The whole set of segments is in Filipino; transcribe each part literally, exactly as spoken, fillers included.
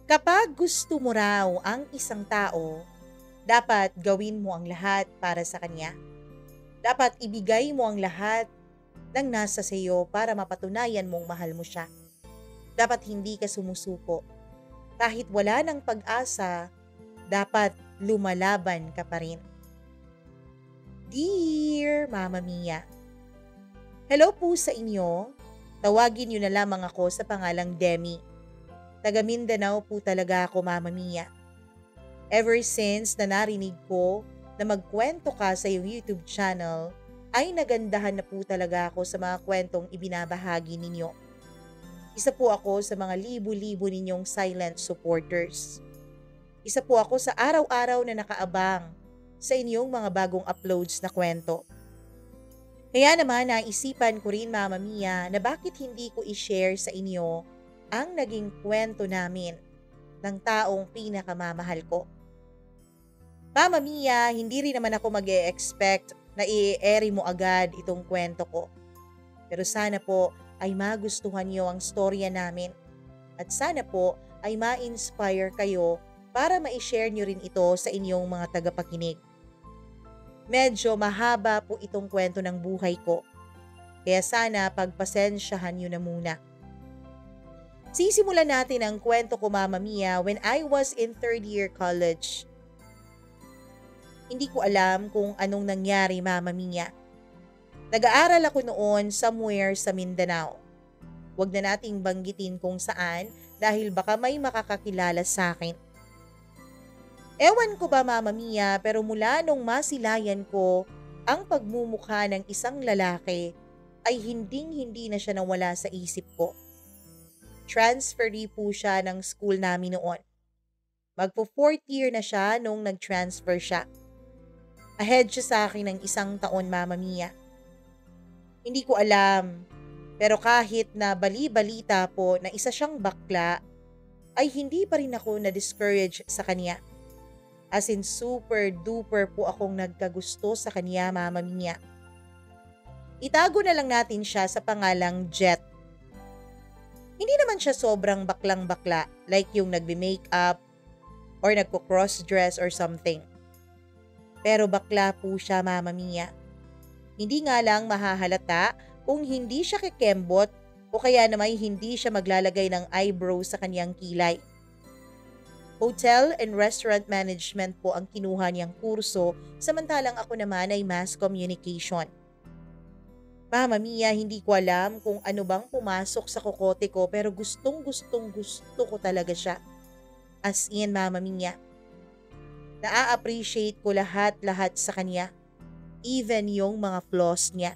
Kapag gusto mo raw ang isang tao, dapat gawin mo ang lahat para sa kanya. Dapat ibigay mo ang lahat ng nasa sa iyo para mapatunayan mong mahal mo siya. Dapat hindi ka sumusuko. Kahit wala ng pag-asa, dapat lumalaban ka pa rin. Dear Mama Mia, hello po sa inyo. Tawagin niyo na lamang ako sa pangalang Demi. Taga Mindanao po talaga ako, Mama Mia. Ever since na narinig ko na magkwento ka sa iyong YouTube channel, ay nagandahan na po talaga ako sa mga kwentong ibinabahagi ninyo. Isa po ako sa mga libu-libo ninyong silent supporters. Isa po ako sa araw-araw na nakaabang sa inyong mga bagong uploads na kwento. Kaya naman naisipan ko rin, Mama Mia, na bakit hindi ko i-share sa inyo ang naging kwento namin ng taong pinakamamahal ko. Mama Mia, hindi rin naman ako mag-e-expect na i-airy mo agad itong kwento ko. Pero sana po ay magustuhan niyo ang storya namin. At sana po ay ma-inspire kayo para ma-share niyo rin ito sa inyong mga tagapakinig. Medyo mahaba po itong kwento ng buhay ko. Kaya sana pagpasensyahan niyo na muna. Sisimulan natin ang kwento ko, Mama Mia, when I was in third year college. Hindi ko alam kung anong nangyari, Mama Mia. Nag-aaral ako noon somewhere sa Mindanao. Huwag na nating banggitin kung saan dahil baka may makakakilala sa akin. Ewan ko ba, Mama Mia, pero mula nung masilayan ko ang pagmumukha ng isang lalaki ay hinding-hindi na siya nawala sa isip ko. Transferee po siya ng school namin noon. Magpo-fourth year na siya nung nag-transfer siya. Ahead siya sa akin ng isang taon, Mama Mia. Hindi ko alam, pero kahit na bali-balita po na isa siyang bakla, ay hindi pa rin ako na-discourage sa kanya. As in super duper po akong nagkagusto sa kanya, Mama Mia. Itago na lang natin siya sa pangalang Jet. Hindi naman siya sobrang baklang-bakla like yung nagbe-makeup or nagko-cross-dress or something. Pero bakla po siya, Mama Mia. Hindi nga lang mahahalata kung hindi siya kikembot o kaya naman hindi siya maglalagay ng eyebrow sa kanyang kilay. Hotel and restaurant management po ang kinuha niyang kurso, samantalang ako naman ay mass communication. Mama Mia, hindi ko alam kung ano bang pumasok sa kokote ko pero gustong gustong gusto ko talaga siya. As in, Mama Mia. Na-appreciate ko lahat-lahat sa kanya. Even yung mga flaws niya.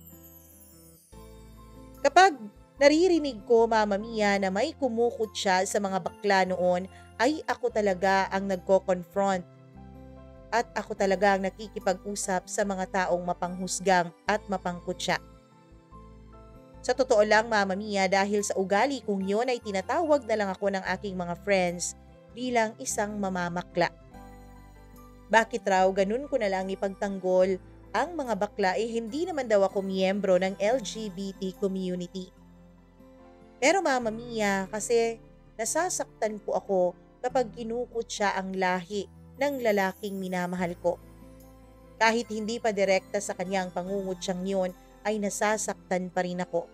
Kapag naririnig ko, Mama Mia, na may kumukot siya sa mga bakla noon, ay ako talaga ang nagko-confront. At ako talaga ang nakikipag-usap sa mga taong mapanghusgang at mapangkutya. Sa totoo lang, Mama Mia, dahil sa ugali kong yun ay tinatawag na lang ako ng aking mga friends bilang isang mamamakla. Bakit raw ganun ko na lang ipagtanggol ang mga bakla eh hindi naman daw ako miyembro ng L G B T community. Pero Mama Mia, kasi nasasaktan po ako kapag kinukot siya ang lahi ng lalaking minamahal ko. Kahit hindi pa direkta sa kanyang pangungutyang yun, ay nasasaktan pa rin ako.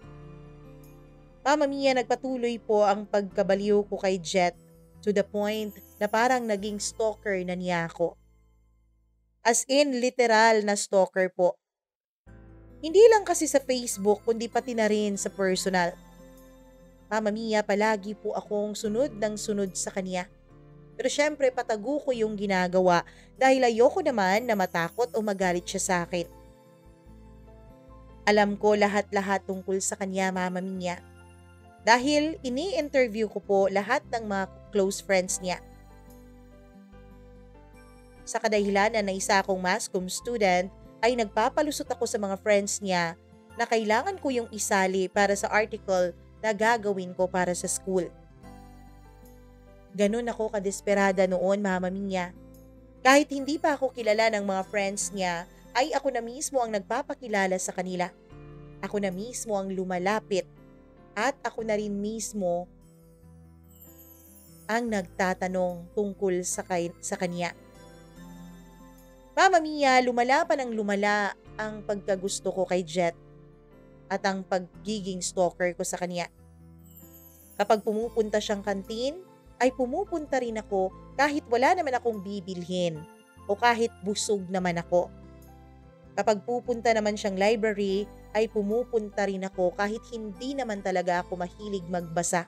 Mama Mia, nagpatuloy po ang pagkabaliw ko kay Jet to the point na parang naging stalker na niya ako. As in, literal na stalker po. Hindi lang kasi sa Facebook, kundi pati na rin sa personal. Mama Mia, palagi po akong sunod ng sunod sa kanya. Pero syempre, patago ko yung ginagawa dahil ayoko naman na matakot o magalit siya sa akin. Alam ko lahat-lahat tungkol sa kanya, Mama Mia. Dahil ini-interview ko po lahat ng mga close friends niya. Sa kadahilanan na isa akong mass comm student, ay nagpapalusot ako sa mga friends niya na kailangan ko yung isali para sa article na gagawin ko para sa school. Ganun ako kadesperada noon, Mama Mia. Kahit hindi pa ako kilala ng mga friends niya, ay ako na mismo ang nagpapakilala sa kanila. Ako na mismo ang lumalapit at ako na rin mismo ang nagtatanong tungkol sa, kay- sa kanya. Mama Mia, lumala pa ng lumala ang pagkagusto ko kay Jet at ang pagiging stalker ko sa kanya. Kapag pumupunta siyang kantin, ay pumupunta rin ako kahit wala naman akong bibilhin o kahit busog naman ako. Kapag pupunta naman siyang library, ay pumupunta rin ako kahit hindi naman talaga ako mahilig magbasa.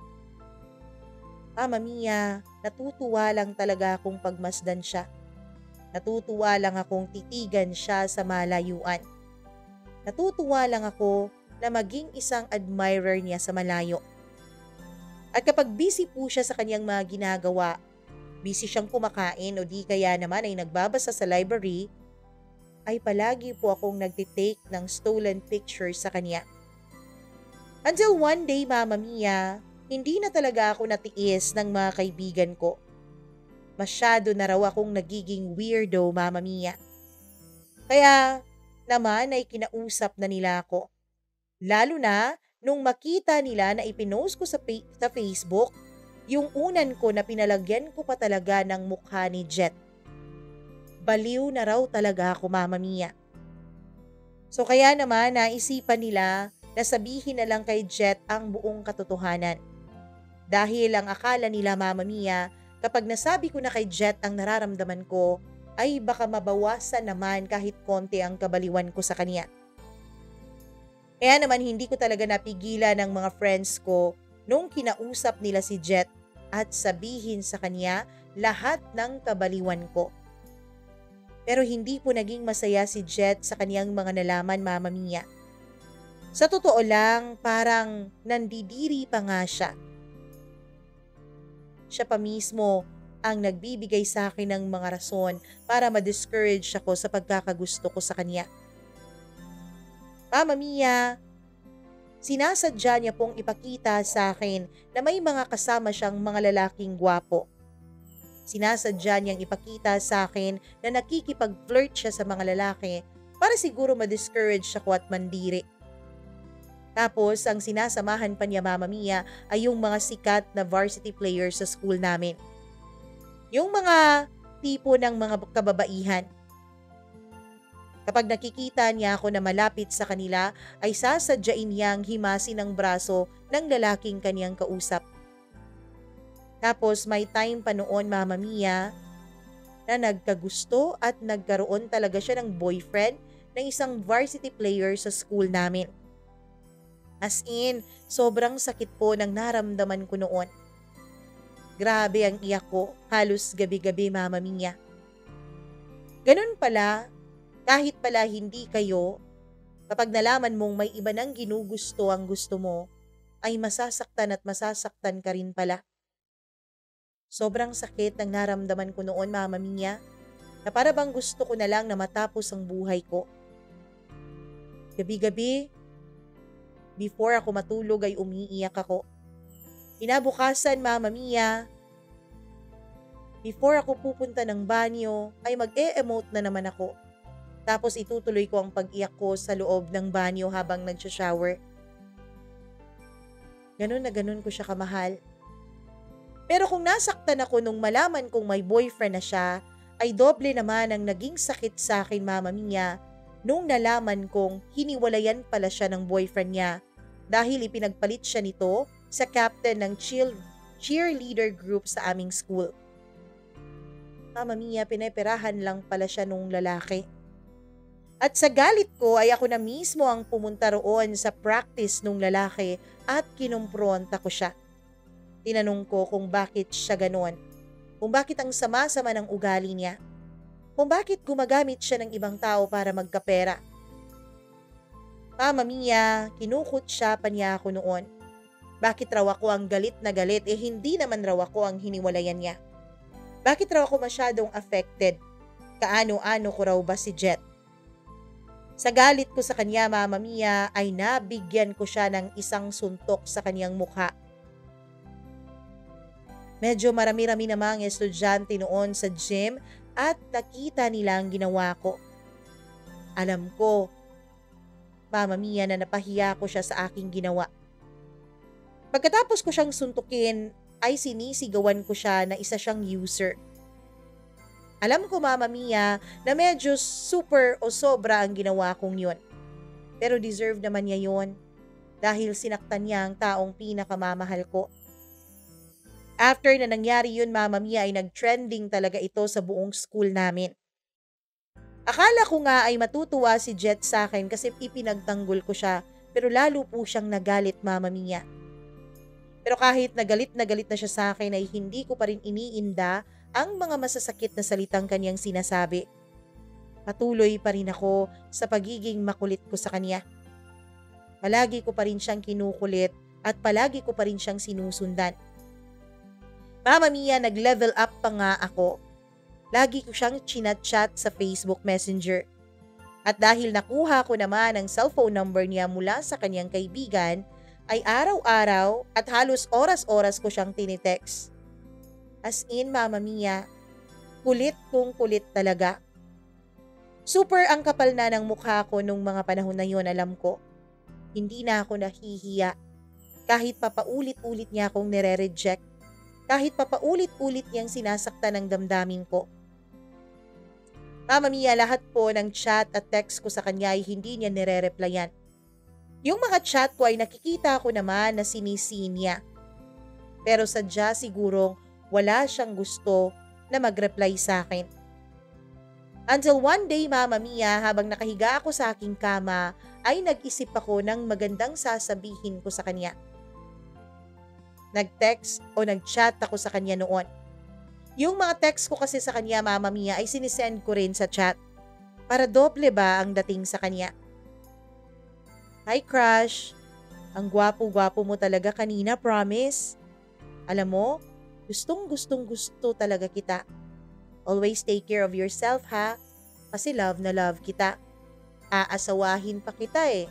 Mama Mia, natutuwa lang talaga akong pagmasdan siya. Natutuwa lang akong titigan siya sa malayuan. Natutuwa lang ako na maging isang admirer niya sa malayo. At kapag busy po siya sa kanyang mga ginagawa, busy siyang kumakain o di kaya naman ay nagbabasa sa library, ay palagi po akong nagtitake ng stolen pictures sa kanya. Until one day, Mama Mia, hindi na talaga ako natiis ng mga kaibigan ko. Masyado na raw akong nagiging weirdo, Mama Mia. Kaya naman ay kinausap na nila ako. Lalo na nung makita nila na ipinost ko sa, pa- sa Facebook yung unan ko na pinalagyan ko pa talaga ng mukha ni Jet. Baliw na raw talaga ako, Mama Mia. So kaya naman naisipan nila na sabihin na lang kay Jet ang buong katotohanan. Dahil ang akala nila, Mama Mia, kapag nasabi ko na kay Jet ang nararamdaman ko, ay baka mabawasan naman kahit konti ang kabaliwan ko sa kanya. Kaya naman hindi ko talaga napigilan ng mga friends ko nung kinausap nila si Jet at sabihin sa kanya lahat ng kabaliwan ko. Pero hindi po naging masaya si Jet sa kaniyang mga nalaman, Mama Mia. Sa totoo lang, parang nandidiri pa nga siya. Siya pa mismo ang nagbibigay sa akin ng mga rason para ma-discourage ako sa pagkakagusto ko sa kanya. Mama Mia, sinasadya niya pong ipakita sa akin na may mga kasama siyang mga lalaking gwapo. Sinasadya niyang ipakita sa akin na nakikipag-flirt siya sa mga lalaki para siguro ma-discourage ako at mandiri. Tapos, ang sinasamahan pa niya, Mama Mia, ay yung mga sikat na varsity players sa school namin. Yung mga tipo ng mga kababaihan. Kapag nakikita niya ako na malapit sa kanila, ay sasadyain niyang himasin ang braso ng lalaking kaniyang kausap. Tapos, may time pa noon, Mama Mia, na nagkagusto at nagkaroon talaga siya ng boyfriend ng isang varsity player sa school namin. As in, sobrang sakit po ng naramdaman ko noon. Grabe ang iyak ko, halos gabi-gabi, Mama Mia. Ganun pala, kahit pala hindi kayo, kapag nalaman mong may iba nang ginugusto ang gusto mo, ay masasaktan at masasaktan ka rin pala. Sobrang sakit ng naramdaman ko noon, Mama Mia, na para bang gusto ko na lang na matapos ang buhay ko. Gabi-gabi, before ako matulog ay umiiyak ako. Kinabukasan, Mama Mia, before ako pupunta ng banyo, ay mag-e-emote na naman ako. Tapos itutuloy ko ang pag-iyak ko sa loob ng banyo habang nagsha-shower. Ganun na ganun ko siya kamahal. Pero kung nasaktan ako nung malaman kong may boyfriend na siya, ay doble naman ang naging sakit sa akin, Mama Mia, nung nalaman kong hiniwalayan pala siya ng boyfriend niya dahil ipinagpalit siya nito sa captain ng chill, cheerleader group sa aming school. Mama Mia, pineperahan lang pala siya nung lalaki. At sa galit ko ay ako na mismo ang pumunta roon sa practice nung lalaki at kinumpronta ko siya. Tinanong ko kung bakit siya ganon, kung bakit ang sama-sama ng ugali niya, kung bakit gumagamit siya ng ibang tao para magkapera. Mama Mia, kinukot siya pa niya ako noon. Bakit raw ako ang galit na galit eh hindi naman raw ako ang hiniwalayan niya? Bakit raw ako masyadong affected? Kaano-ano ko raw ba si Jet? Sa galit ko sa kanya, Mama Mia, ay nabigyan ko siya ng isang suntok sa kanyang mukha. Medyo marami-rami namang estudyante noon sa gym at nakita nila ang ginawa ko. Alam ko, Mama Mia, na napahiya ko siya sa aking ginawa. Pagkatapos ko siyang suntukin, ay sinisigawan ko siya na isa siyang user. Alam ko Mama Mia na medyo super o sobra ang ginawa kong yun. Pero deserve naman niya yun dahil sinaktan niya ang taong pinakamamahal ko. After na nangyari yun Mama Mia ay nag-trending talaga ito sa buong school namin. Akala ko nga ay matutuwa si Jet sa akin kasi ipinagtanggol ko siya pero lalo po siyang nagalit Mama Mia. Pero kahit nagalit na galit na siya sa akin ay hindi ko pa rin iniinda ang mga masasakit na salitang kanyang sinasabi. Patuloy pa rin ako sa pagiging makulit ko sa kanya. Palagi ko pa rin siyang kinukulit at palagi ko pa rin siyang sinusundan. Mama Mia, nag-level up pa nga ako. Lagi ko siyang chinat-chat sa Facebook Messenger. At dahil nakuha ko naman ang cellphone number niya mula sa kanyang kaibigan, ay araw-araw at halos oras-oras ko siyang tinitext. As in, Mama Mia, kulit kong kulit talaga. Super ang kapal na ng mukha ko nung mga panahon na yun, alam ko. Hindi na ako nahihiya. Kahit papaulit-ulit niya akong nire-reject. Kahit papaulit-ulit niyang sinasaktan ng damdamin ko. Mama Mia, lahat po ng chat at text ko sa kanya ay hindi niya nire-replyan. Yung mga chat ko ay nakikita ko naman na sinisiin niya. Pero sadya sigurong wala siyang gusto na mag-reply sa akin. Until one day, Mama Mia, habang nakahiga ako sa aking kama, ay nag-isip ako ng magandang sasabihin ko sa kanya. Nag-text o nag-chat ako sa kanya noon. Yung mga text ko kasi sa kanya, Mama Mia, ay sinisend ko rin sa chat. Para doble ba ang dating sa kanya? Hi crush, ang gwapo-gwapo mo talaga kanina, promise. Alam mo, gustong gustong gusto talaga kita. Always take care of yourself ha, kasi love na love kita. Aasawahin pa kita eh.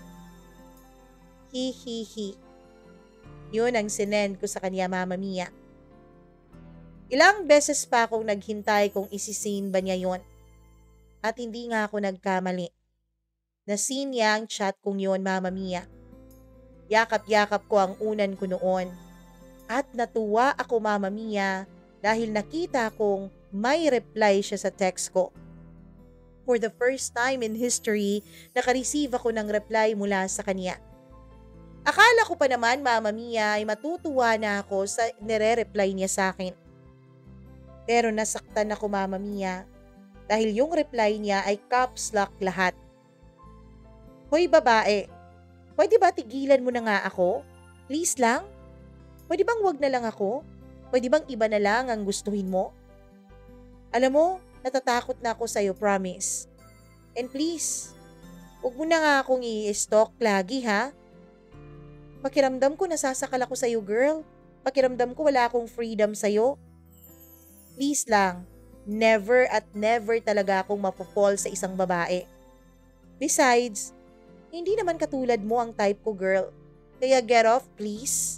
Hi hi hi. Yun ang sinend ko sa kanya, Mama Mia. Ilang beses pa akong naghintay kung isisin ba niya yon. At hindi nga ako nagkamali. Nasin niya ang chat kong yon, Mama Mia. Yakap-yakap ko ang unan ko noon. At natuwa ako, Mama Mia, dahil nakita kong may reply siya sa text ko. For the first time in history, nakareceive ako ng reply mula sa kanya. Akala ko pa naman, Mama Mia, ay matutuwa na ako sa nire-reply niya sa akin. Pero nasaktan ako, Mama Mia, dahil yung reply niya ay caps lock lahat. Hoy babae, pwede ba tigilan mo na nga ako? Please lang? Pwede bang wag na lang ako? Pwede bang iba na lang ang gustuhin mo? Alam mo, natatakot na ako sa'yo, promise. And please, wag mo na nga akong i-stalk lagi ha? Pakiramdam ko nasasakal ako sa'yo, girl. Pakiramdam ko wala akong freedom sa'yo. Please lang, never at never talaga akong mapofall sa isang babae. Besides, hindi naman katulad mo ang type ko, girl. Kaya get off, please.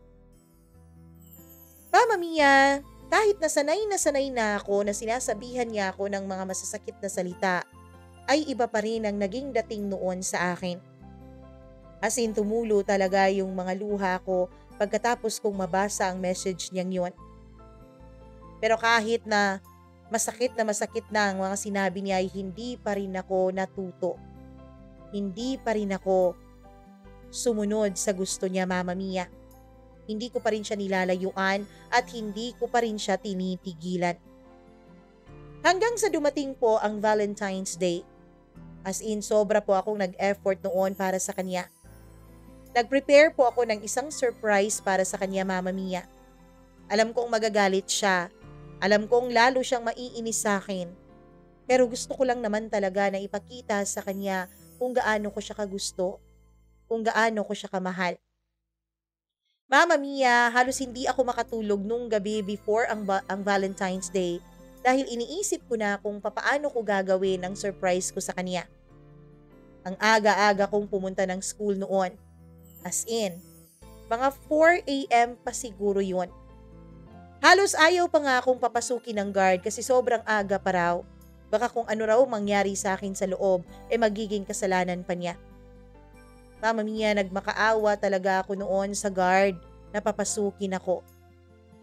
Mama Mia, kahit nasanay na sanay na ako na sinasabihan niya ako ng mga masasakit na salita, ay iba pa rin ang naging dating noon sa akin. As in tumulo talaga yung mga luha ko pagkatapos kong mabasa ang message niyang yun. Pero kahit na masakit na masakit na ang mga sinabi niya ay hindi pa rin ako natuto. Hindi pa rin ako sumunod sa gusto niya, Mama Mia. Hindi ko pa rin siya nilalayuan at hindi ko pa rin siya tinitigilan. Hanggang sa dumating po ang Valentine's Day. As in, sobra po akong nag-effort noon para sa kanya. Nag-prepare po ako ng isang surprise para sa kanya, Mama Mia. Alam kong magagalit siya. Alam kong lalo siyang maiinis sa akin. Pero gusto ko lang naman talaga na ipakita sa kanya kung gaano ko siya kagusto. Kung gaano ko siya kamahal. Mama Mia, halos hindi ako makatulog nung gabi before ang, ba- ang Valentine's Day dahil iniisip ko na kung papaano ko gagawin ang surprise ko sa kanya. Ang aga-aga kong pumunta ng school noon. As in, mga four a.m. pa siguro yun. Halos ayaw pa nga akong papasukin ng guard kasi sobrang aga pa raw. Baka kung ano raw mangyari sa akin sa loob, eh magiging kasalanan pa niya. Mama Mia, nagmakaawa talaga ako noon sa guard na papasukin ako.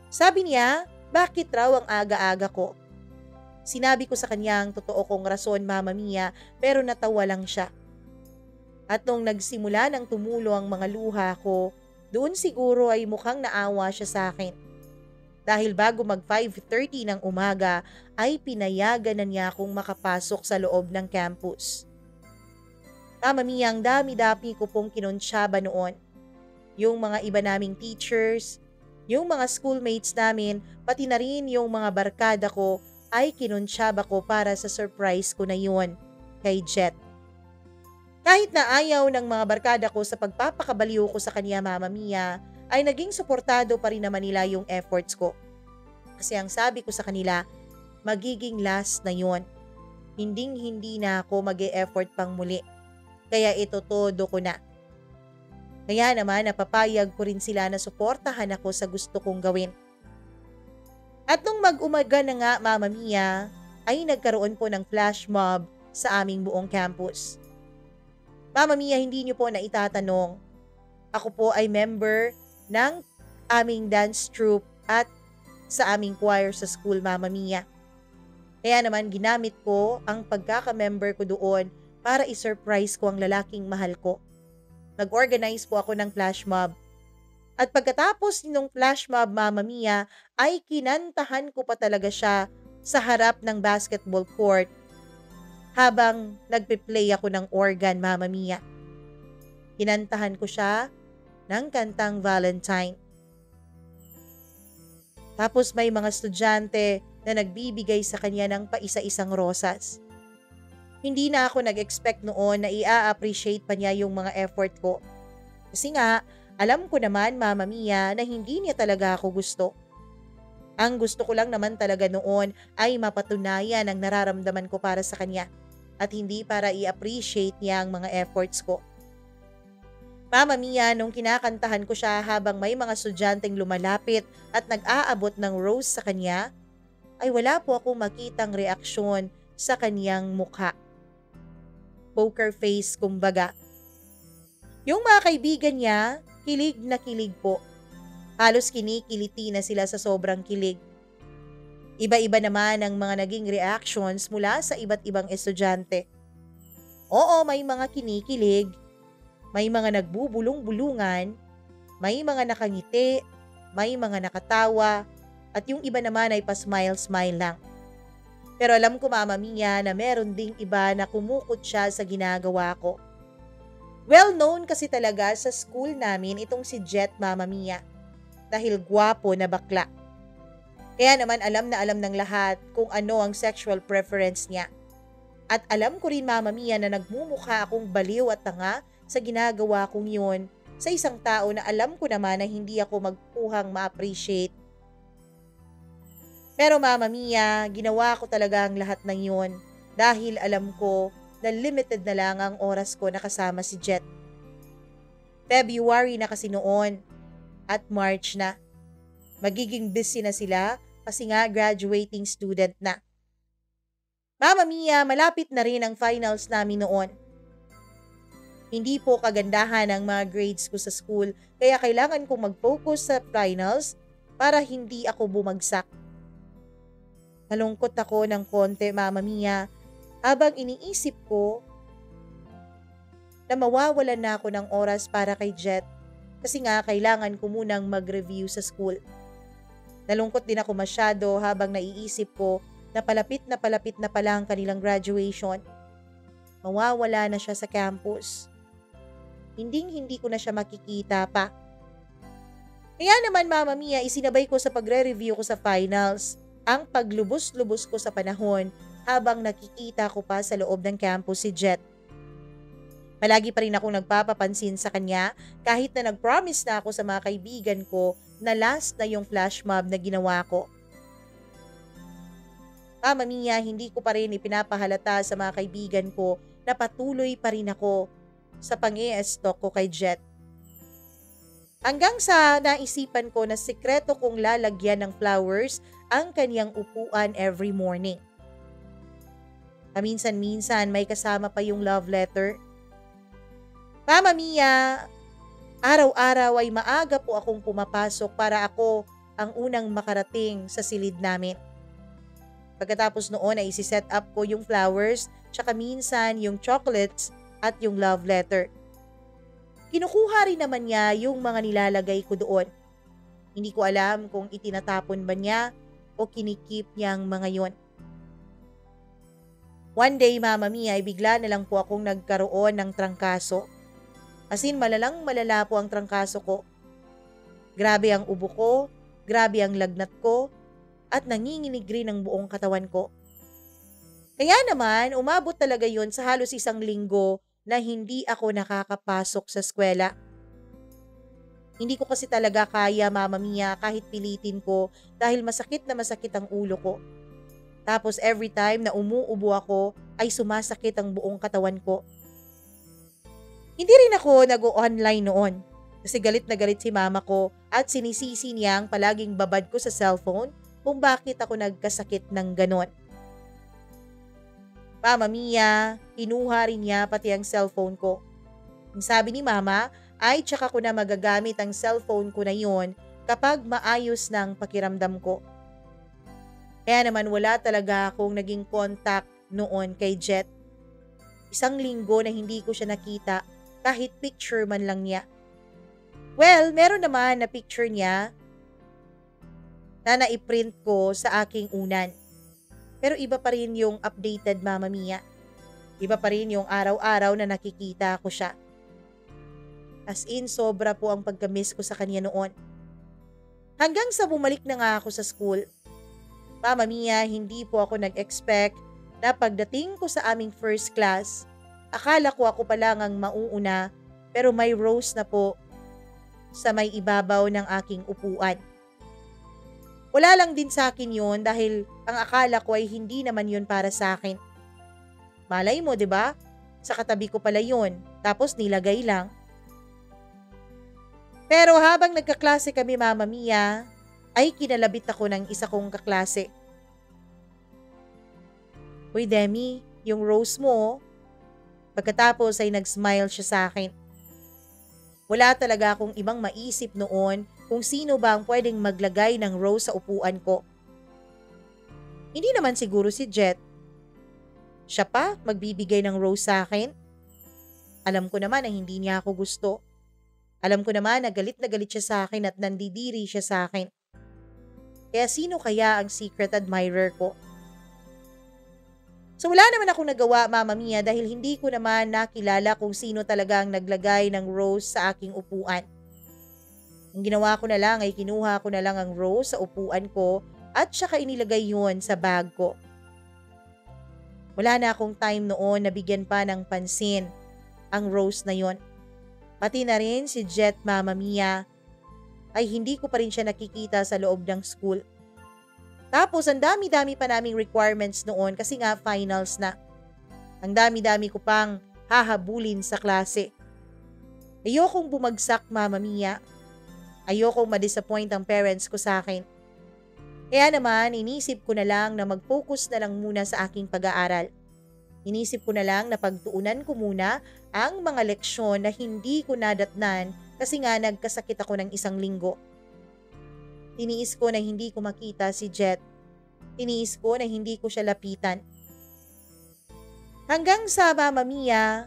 Sabi niya, bakit raw ang aga-aga ko? Sinabi ko sa kanyang totoo kong rason, Mama Mia, pero natawa lang siya. At nung nagsimula ng tumulo ang mga luha ko, doon siguro ay mukhang naawa siya sa akin. Dahil bago mag five thirty ng umaga ay pinayagan na niya akong makapasok sa loob ng campus. Mama Mia, ang dami-dami ko pong kinonsyaba noon. Yung mga iba naming teachers, yung mga schoolmates namin, pati na rin yung mga barkada ko ay kinonsyaba ko para sa surprise ko na yun kay Jet. Kahit na ayaw ng mga barkada ko sa pagpapakabaliw ko sa kanya, Mama Mia, ay naging suportado pa rin naman nila yung efforts ko. Kasi ang sabi ko sa kanila, magiging last na yun. Hinding-hindi na ako mag-e-effort pang muli. Kaya ito todo ko na. Kaya naman napapayag ko rin sila na suportahan ako sa gusto kong gawin. At nung mag-umaga na nga, Mama Mia, ay nagkaroon po ng flash mob sa aming buong campus. Mama Mia, hindi niyo po na itatanong. Ako po ay member ng aming dance troupe at sa aming choir sa school, Mama Mia. Kaya naman ginamit ko ang pagkaka-member ko doon para i-surprise ko ang lalaking mahal ko. Nag-organize po ako ng flash mob. At pagkatapos ng flash mob, Mama Mia, ay kinantahan ko pa talaga siya sa harap ng basketball court habang nagpe-play ako ng organ, Mama Mia. Kinantahan ko siya ng kantang Valentine. Tapos may mga estudyante na nagbibigay sa kanya ng paisa-isang rosas. Hindi na ako nag-expect noon na i-appreciate pa niya yung mga effort ko. Kasi nga, alam ko naman, Mama Mia, na hindi niya talaga ako gusto. Ang gusto ko lang naman talaga noon ay mapatunayan ang nararamdaman ko para sa kanya at hindi para i-appreciate niya ang mga efforts ko. Mama Mia, nung kinakantahan ko siya habang may mga estudyanteng lumalapit at nag-aabot ng rose sa kanya, ay wala po akong makitang reaksyon sa kanyang mukha. Poker face, kumbaga. Yung mga kaibigan niya, kilig na kilig po. Halos kinikiliti na sila sa sobrang kilig. Iba-iba naman ang mga naging reactions mula sa iba't ibang estudyante. Oo, may mga kinikilig, may mga nagbubulong-bulungan, may mga nakangiti, may mga nakatawa, at yung iba naman ay pa-smile-smile lang. Pero alam ko, Mama Mia, na meron ding iba na kumukot siya sa ginagawa ko. Well known kasi talaga sa school namin itong si Jet, Mama Mia, dahil gwapo na bakla. Kaya naman alam na alam ng lahat kung ano ang sexual preference niya. At alam ko rin, Mama Mia, na nagmumukha akong baliw at tanga sa ginagawa kong yun sa isang tao na alam ko naman na hindi ako magpuhang ma-appreciate. Pero Mama Mia, ginawa ko talaga ang lahat ng yun dahil alam ko na limited na lang ang oras ko nakasama si Jet. February na kasi noon at March na. Magiging busy na sila kasi nga graduating student na. Mama Mia, malapit na rin ang finals namin noon. Hindi po kagandahan ang mga grades ko sa school kaya kailangan kong mag-focus sa finals para hindi ako bumagsak. Nalungkot ako ng konti, Mama Mia, habang iniisip ko na mawawalan na ako ng oras para kay Jet kasi nga kailangan ko munang mag-review sa school. Nalungkot din ako masyado habang naiisip ko na palapit na palapit na pala ang kanilang graduation. Mawawala na siya sa campus. Hinding-hindi ko na siya makikita pa. Kaya naman, Mama Mia, isinabay ko sa pagre-review ko sa finals ang paglubos-lubos ko sa panahon habang nakikita ko pa sa loob ng campus si Jet. Palagi pa rin akong nagpapapansin sa kanya kahit na nag-promise na ako sa mga kaibigan ko na last na yung flash mob na ginawa ko. Mama Mia, hindi ko pa rin ipinapahalata sa mga kaibigan ko na patuloy pa rin ako sa pang-i-stalk ko kay Jet. Hanggang sa naisipan ko na sikreto kong lalagyan ng flowers ang kanyang upuan every morning. Paminsan-minsan may kasama pa yung love letter. Mama Mia, araw-araw ay maaga po akong pumapasok para ako ang unang makarating sa silid namin. Pagkatapos noon ay isi-set up ko yung flowers, tsaka minsan yung chocolates at yung love letter. Kinukuha rin naman niya yung mga nilalagay ko doon. Hindi ko alam kung itinatapon ba niya o kinikip niyang mga yon. One day, Mama Mia, ay bigla na lang po akong nagkaroon ng trangkaso. As in, malalang malala po ang trangkaso ko. Grabe ang ubo ko, grabe ang lagnat ko, at nanginginig rin ang buong katawan ko. Kaya naman, umabot talaga yon sa halos isang linggo na hindi ako nakakapasok sa eskwela. Hindi ko kasi talaga kaya, Mama Mia, kahit pilitin ko dahil masakit na masakit ang ulo ko. Tapos every time na umuubo ako ay sumasakit ang buong katawan ko. Hindi rin ako nag-o-online noon kasi galit na galit si mama ko at sinisisi niya ang palaging babad ko sa cellphone kung bakit ako nagkasakit ng ganon. Mama Mia, kinuha rin niya pati ang cellphone ko. Ang sabi ni mama ay tsaka ko na magagamit ang cellphone ko na yon kapag maayos ng pakiramdam ko. Kaya naman wala talaga akong naging contact noon kay Jet. Isang linggo na hindi ko siya nakita kahit picture man lang niya. Well, meron naman na picture niya na naiprint ko sa aking unan. Pero iba pa rin yung updated, Mama Mia. Iba pa rin yung araw-araw na nakikita ko siya. As in, sobra po ang pagka-miss ko sa kanya noon. Hanggang sa bumalik na nga ako sa school. Mama Mia, hindi po ako nag-expect na pagdating ko sa aming first class, akala ko ako pa lang ang mauuna pero may rows na po sa may ibabaw ng aking upuan. Wala lang din sa akin yun dahil ang akala ko ay hindi naman yun para sa akin. Malay mo, 'di ba? Sa katabi ko pala yun, tapos nilagay lang. Pero habang nagkaklase kami, Mama Mia, ay kinalabit ako ng isa kong kaklase. Uy, Demi, yung rose mo. Pagkatapos ay nag-smile siya sa akin. Wala talaga akong ibang maisip noon kung sino ba ang pwedeng maglagay ng rose sa upuan ko. Hindi naman siguro si Jet. Siya pa magbibigay ng rose sa akin? Alam ko naman na hindi niya ako gusto. Alam ko naman na galit na galit siya sa akin at nandidiri siya sa akin. Kaya sino kaya ang secret admirer ko? So wala naman akong nagawa, Mama Mia, dahil hindi ko naman nakilala kung sino talaga ang naglagay ng rose sa aking upuan. Ang ginawa ko na lang ay kinuha ko na lang ang rose sa upuan ko at saka inilagay yun sa bag ko. Wala na akong time noon na bigyan pa ng pansin ang rose na yon. Pati na rin si Jet, Mama Mia, ay hindi ko pa rin siya nakikita sa loob ng school. Tapos ang dami-dami pa naming requirements noon kasi nga finals na. Ang dami-dami ko pang hahabulin sa klase. Ayokong bumagsak, Mama Mia. Ayokong ma-disappoint ang parents ko sa akin. Kaya naman, inisip ko na lang na mag-focus na lang muna sa aking pag-aaral. Inisip ko na lang na pagtuunan ko muna ang mga leksyon na hindi ko nadatnan kasi nga nagkasakit ako ng isang linggo. Tiniis ko na hindi ko makita si Jet. Tiniis ko na hindi ko siya lapitan. Hanggang sa, Mama Mia,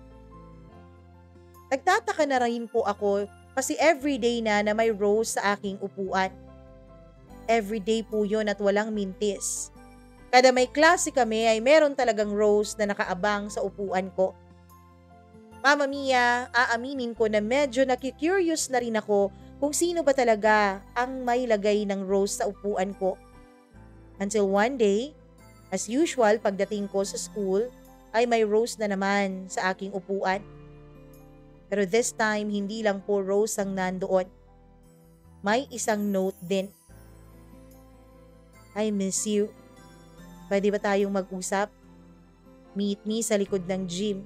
nagtataka na rin po ako kasi everyday na na may rose sa aking upuan. Everyday po yun at walang mintis. Kada may klase kami ay meron talagang rose na nakaabang sa upuan ko. Mama Mia, aaminin ko na medyo nakikurious na rin ako kung sino ba talaga ang may lagay ng rose sa upuan ko. Until one day, as usual pagdating ko sa school, ay may rose na naman sa aking upuan. Pero this time, hindi lang po rose ang nandoon. May isang note din. I miss you. Pwede ba tayong mag-usap? Meet me sa likod ng gym.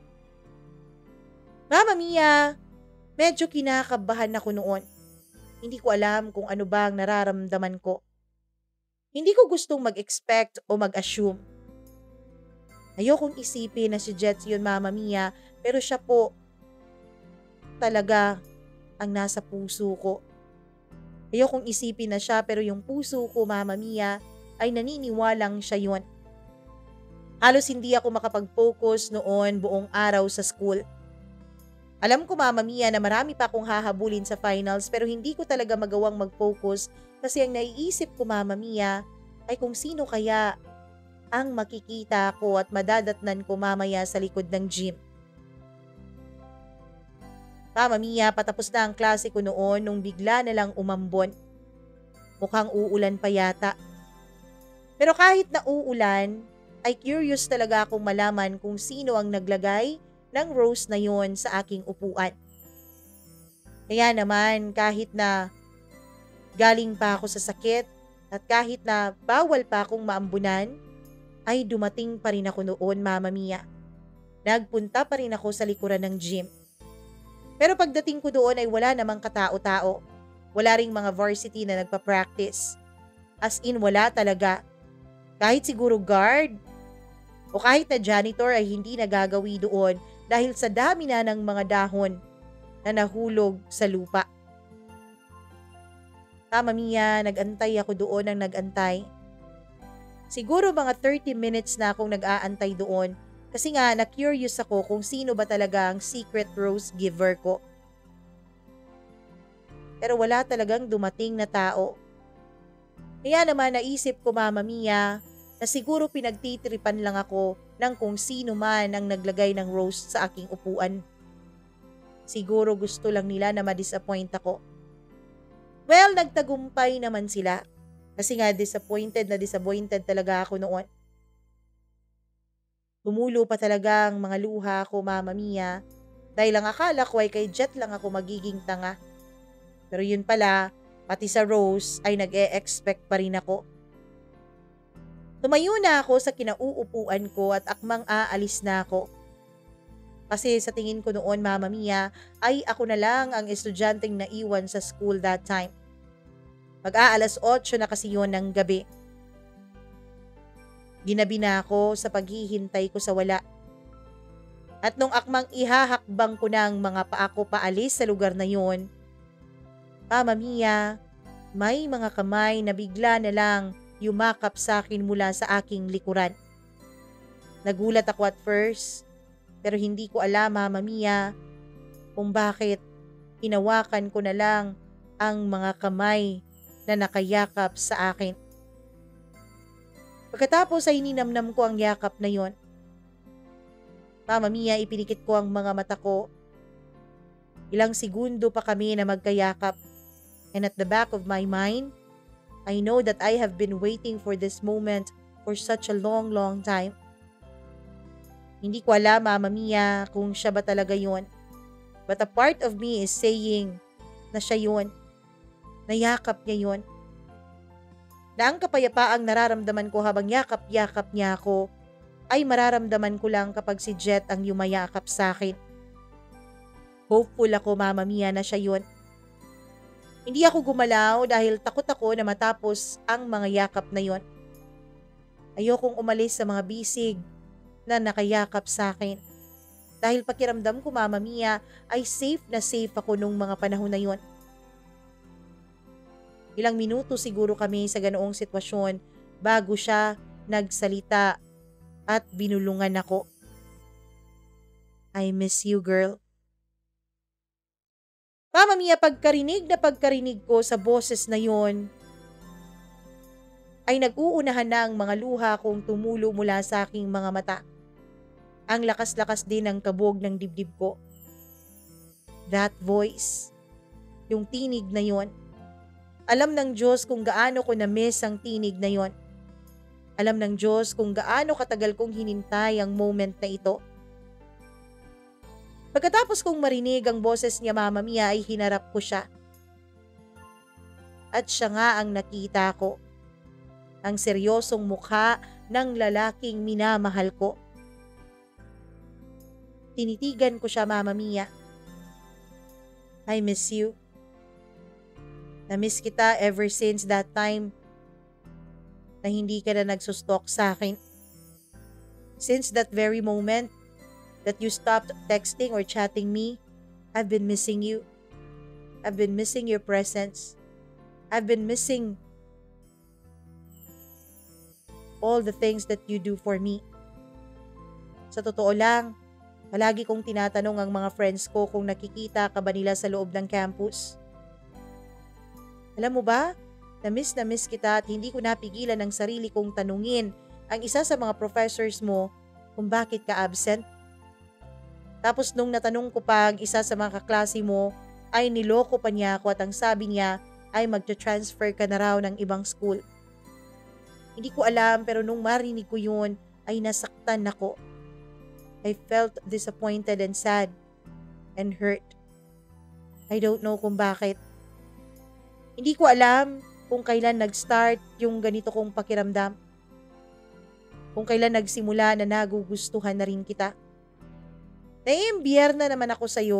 Mama Mia, medyo kinakabahan ako noon. Hindi ko alam kung ano ba ang nararamdaman ko. Hindi ko gustong mag-expect o mag-assume. Ayokong isipin na si Jets yun, Mama Mia, pero siya po talaga ang nasa puso ko. Ayokong isipin na siya pero yung puso ko, Mama Mia, ay naniniwalang siya yun. Halos hindi ako makapag-focus noon buong araw sa school. Alam ko, Mama Mia, na marami pa akong hahabulin sa finals pero hindi ko talaga magawang mag-focus kasi ang naiisip ko, Mama Mia, ay kung sino kaya ang makikita ko at madadatnan ko mamaya sa likod ng gym. Mama Mia, patapos na ang klase ko noon nung bigla na lang umambon. Mukhang uulan pa yata. Pero kahit na uulan, ay curious talaga akong malaman kung sino ang naglagay ng rose na yon sa aking upuan. Kaya naman kahit na galing pa ako sa sakit at kahit na bawal pa akong maambunan, ay dumating pa rin ako noon, Mama Mia. Nagpunta pa rin ako sa likuran ng gym. Pero pagdating ko doon ay wala namang katao-tao. Wala ring mga varsity na nagpa-practice. As in wala talaga. Kahit siguro guard o kahit na janitor ay hindi nagagawi doon dahil sa dami na ng mga dahon na nahulog sa lupa. Mama Mia, nag-antay ako doon ng nag-antay. Siguro mga thirty minutes na akong nag-aantay doon kasi nga na-curious ako kung sino ba talaga ang secret rose giver ko. Pero wala talagang dumating na tao. Kaya naman naisip ko, Mama Mia, na siguro pinagtitripan lang ako ng kung sino man ang naglagay ng rose sa aking upuan. Siguro gusto lang nila na ma-disappoint ako. Well, nagtagumpay naman sila. Kasi nga disappointed na disappointed talaga ako noon. Tumulo pa talaga ang mga luha ko, Mama Mia, dahil ang akala ko ay kay Jet lang ako magiging tanga. Pero yun pala, pati sa Rose ay nag-e-expect pa rin ako. Tumayo na ako sa kinauupuan ko at akmang aalis na ako. Kasi sa tingin ko noon, Mama Mia, ay ako na lang ang estudyanteng naiwan sa school that time. Mag-aalas otso na kasi yun ng gabi. Ginabi na ako sa paghihintay ko sa wala. At nung akmang ihahakbang ko ng mga paa ko paalis sa lugar na yun, Mama Mia, may mga kamay na bigla na lang yumakap sa akin mula sa aking likuran. Nagulat ako at first, pero hindi ko alam, Mama Mia, kung bakit hinawakan ko na lang ang mga kamay na nakayakap sa akin. Pagkatapos ay ninamnam ko ang yakap na yon. Mama Mia, ipinikit ko ang mga mata ko. Ilang segundo pa kami na magkayakap. And at the back of my mind, I know that I have been waiting for this moment for such a long, long time. Hindi ko alam, Mama Mia, kung siya ba talaga yon. But a part of me is saying na siya yon. Nayakap niya yon. Na ang kapayapaang nararamdaman ko habang yakap-yakap niya ako ay mararamdaman ko lang kapag si Jet ang yumayakap sa akin. Hopeful ako, Mama Mia, na siya yun. Hindi ako gumalaw dahil takot ako na matapos ang mga yakap na yon. Ayokong umalis sa mga bisig na nakayakap sa akin. Dahil pakiramdam ko, Mama Mia, ay safe na safe ako nung mga panahon na yon. Ilang minuto siguro kami sa ganoong sitwasyon bago siya nagsalita at binulungan ako. I miss you, girl. Mama Mia, pagkarinig na pagkarinig ko sa boses na yon, ay nag-uunahan na ang mga luha kong tumulo mula sa aking mga mata. Ang lakas-lakas din ng kabog ng dibdib ko. That voice, yung tinig na yon, alam ng Diyos kung gaano ko na-miss ang tinig na yon. Alam ng Diyos kung gaano katagal kong hinintay ang moment na ito. Pagkatapos kong marinig ang boses niya, Mama Mia, ay hinarap ko siya. At siya nga ang nakita ko. Ang seryosong mukha ng lalaking minamahal ko. Tinitigan ko siya, Mama Mia. I miss you. Na-miss kita ever since that time na hindi ka na nagsustalk sa akin. Since that very moment that you stopped texting or chatting me, I've been missing you. I've been missing your presence. I've been missing all the things that you do for me. Sa totoo lang, palagi kong tinatanong ang mga friends ko kung nakikita ka ba nila sa loob ng campus. Alam mo ba, na-miss na miss kita at hindi ko napigilan ang sarili kong tanungin ang isa sa mga professors mo kung bakit ka absent. Tapos nung natanong ko pa ang isa sa mga kaklase mo, ay niloko pa niya ako at ang sabi niya ay magta-transfer ka na raw ng ibang school. Hindi ko alam pero nung marinig ko yun ay nasaktan ako. I felt disappointed and sad and hurt. I don't know kung bakit. Hindi ko alam kung kailan nag-start yung ganito kong pakiramdam. Kung kailan nagsimula na nagugustuhan na rin kita. Naiimbyer na naman ako sa'yo.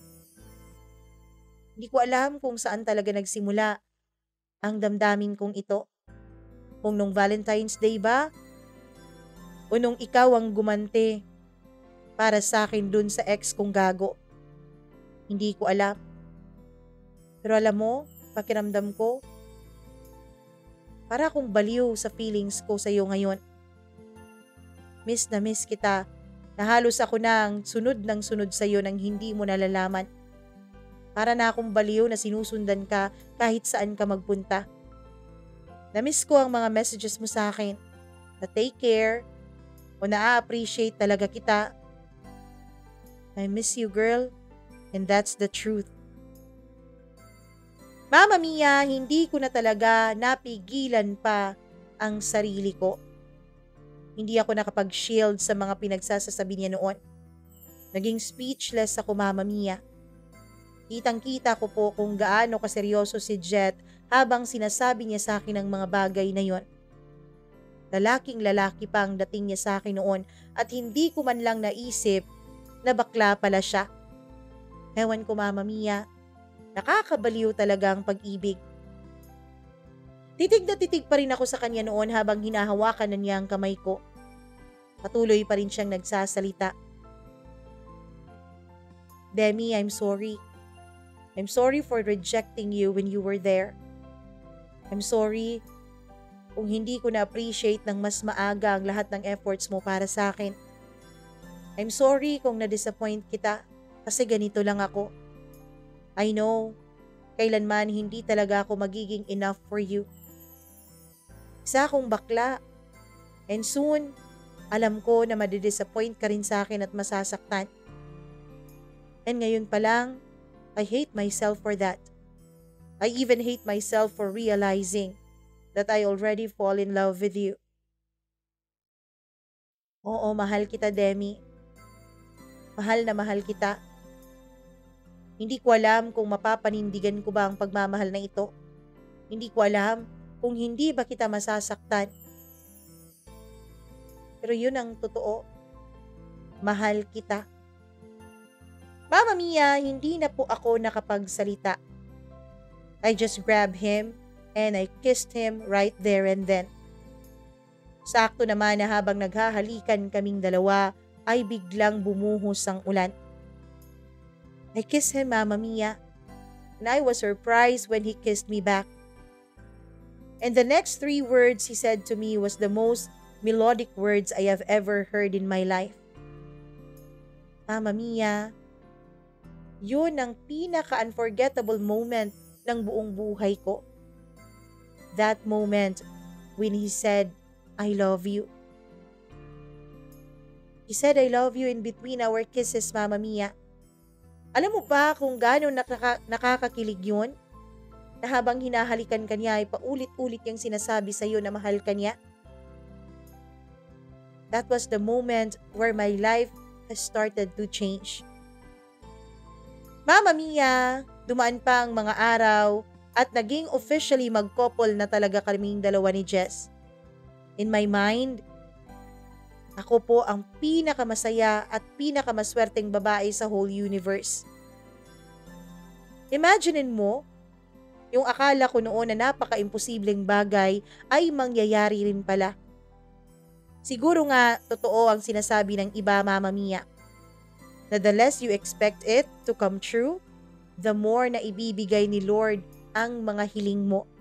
Hindi ko alam kung saan talaga nagsimula ang damdamin kong ito. Kung nung Valentine's Day ba? O nung ikaw ang gumante para sa akin dun sa ex kong gago. Hindi ko alam. Pero alam mo, pakiramdam ko, para akong baliw sa feelings ko sa iyo ngayon. Miss na miss kita, na halos ako nang sunod ng sunod sa iyo nang hindi mo nalalaman. Para na akong baliw na sinusundan ka kahit saan ka magpunta. Na-miss ko ang mga messages mo sa akin na take care o na-appreciate talaga kita. I miss you, girl, and that's the truth. Mama Mia, hindi ko na talaga napigilan pa ang sarili ko. Hindi ako nakapag-shield sa mga pinagsasasabi niya noon. Naging speechless ako, Mama Mia. Kitang-kita ko po kung gaano kaseryoso si Jet habang sinasabi niya sa akin ang mga bagay na yon. Lalaking lalaki pa ang dating niya sa akin noon at hindi ko man lang naisip na bakla pala siya. Ewan ko, Mama Mia, nakakabaliw talaga ang pag-ibig. Titig na titig pa rin ako sa kanya noon habang hinahawakan na niya ang kamay ko. Patuloy pa rin siyang nagsasalita. Demi, I'm sorry. I'm sorry for rejecting you when you were there. I'm sorry kung hindi ko na-appreciate ng mas maaga ang lahat ng efforts mo para sa akin. I'm sorry kung na-disappoint kita kasi ganito lang ako. I know, kailanman hindi talaga ako magiging enough for you. Isa akong bakla. And soon, alam ko na madidisappoint ka rin sa akin at masasaktan. And ngayon pa lang, I hate myself for that. I even hate myself for realizing that I already fall in love with you. Oo, mahal kita, Demi. Mahal na mahal kita. Hindi ko alam kung mapapanindigan ko ba ang pagmamahal na ito. Hindi ko alam kung hindi ba kita masasaktan. Pero yun ang totoo. Mahal kita. Mama Mia, hindi na po ako nakapagsalita. I just grabbed him and I kissed him right there and then. Sakto naman na habang naghahalikan kaming dalawa ay biglang bumuhos ang ulan. I kissed him, Mama Mia, and I was surprised when he kissed me back. And the next three words he said to me was the most melodic words I have ever heard in my life. Mama Mia, yun ang pinaka-unforgettable moment ng buong buhay ko. That moment when he said, I love you. He said, I love you in between our kisses, Mama Mia. Alam mo ba kung gaano nakaka- nakakakilig yun? Na habang hinahalikan ka niya ay paulit-ulit niyang sinasabi sa iyo na mahal ka niya? That was the moment where my life has started to change. Mama Mia, dumaan pa ang mga araw at naging officially mag-couple na talaga kaming dalawa ni Jess. In my mind, ako po ang pinakamasaya at pinakamaswerteng babae sa whole universe. Imaginein mo, yung akala ko noon na napaka-imposibleng bagay ay mangyayari rin pala. Siguro nga totoo ang sinasabi ng iba, Mama Mia, na the less you expect it to come true, the more na ibibigay ni Lord ang mga hiling mo.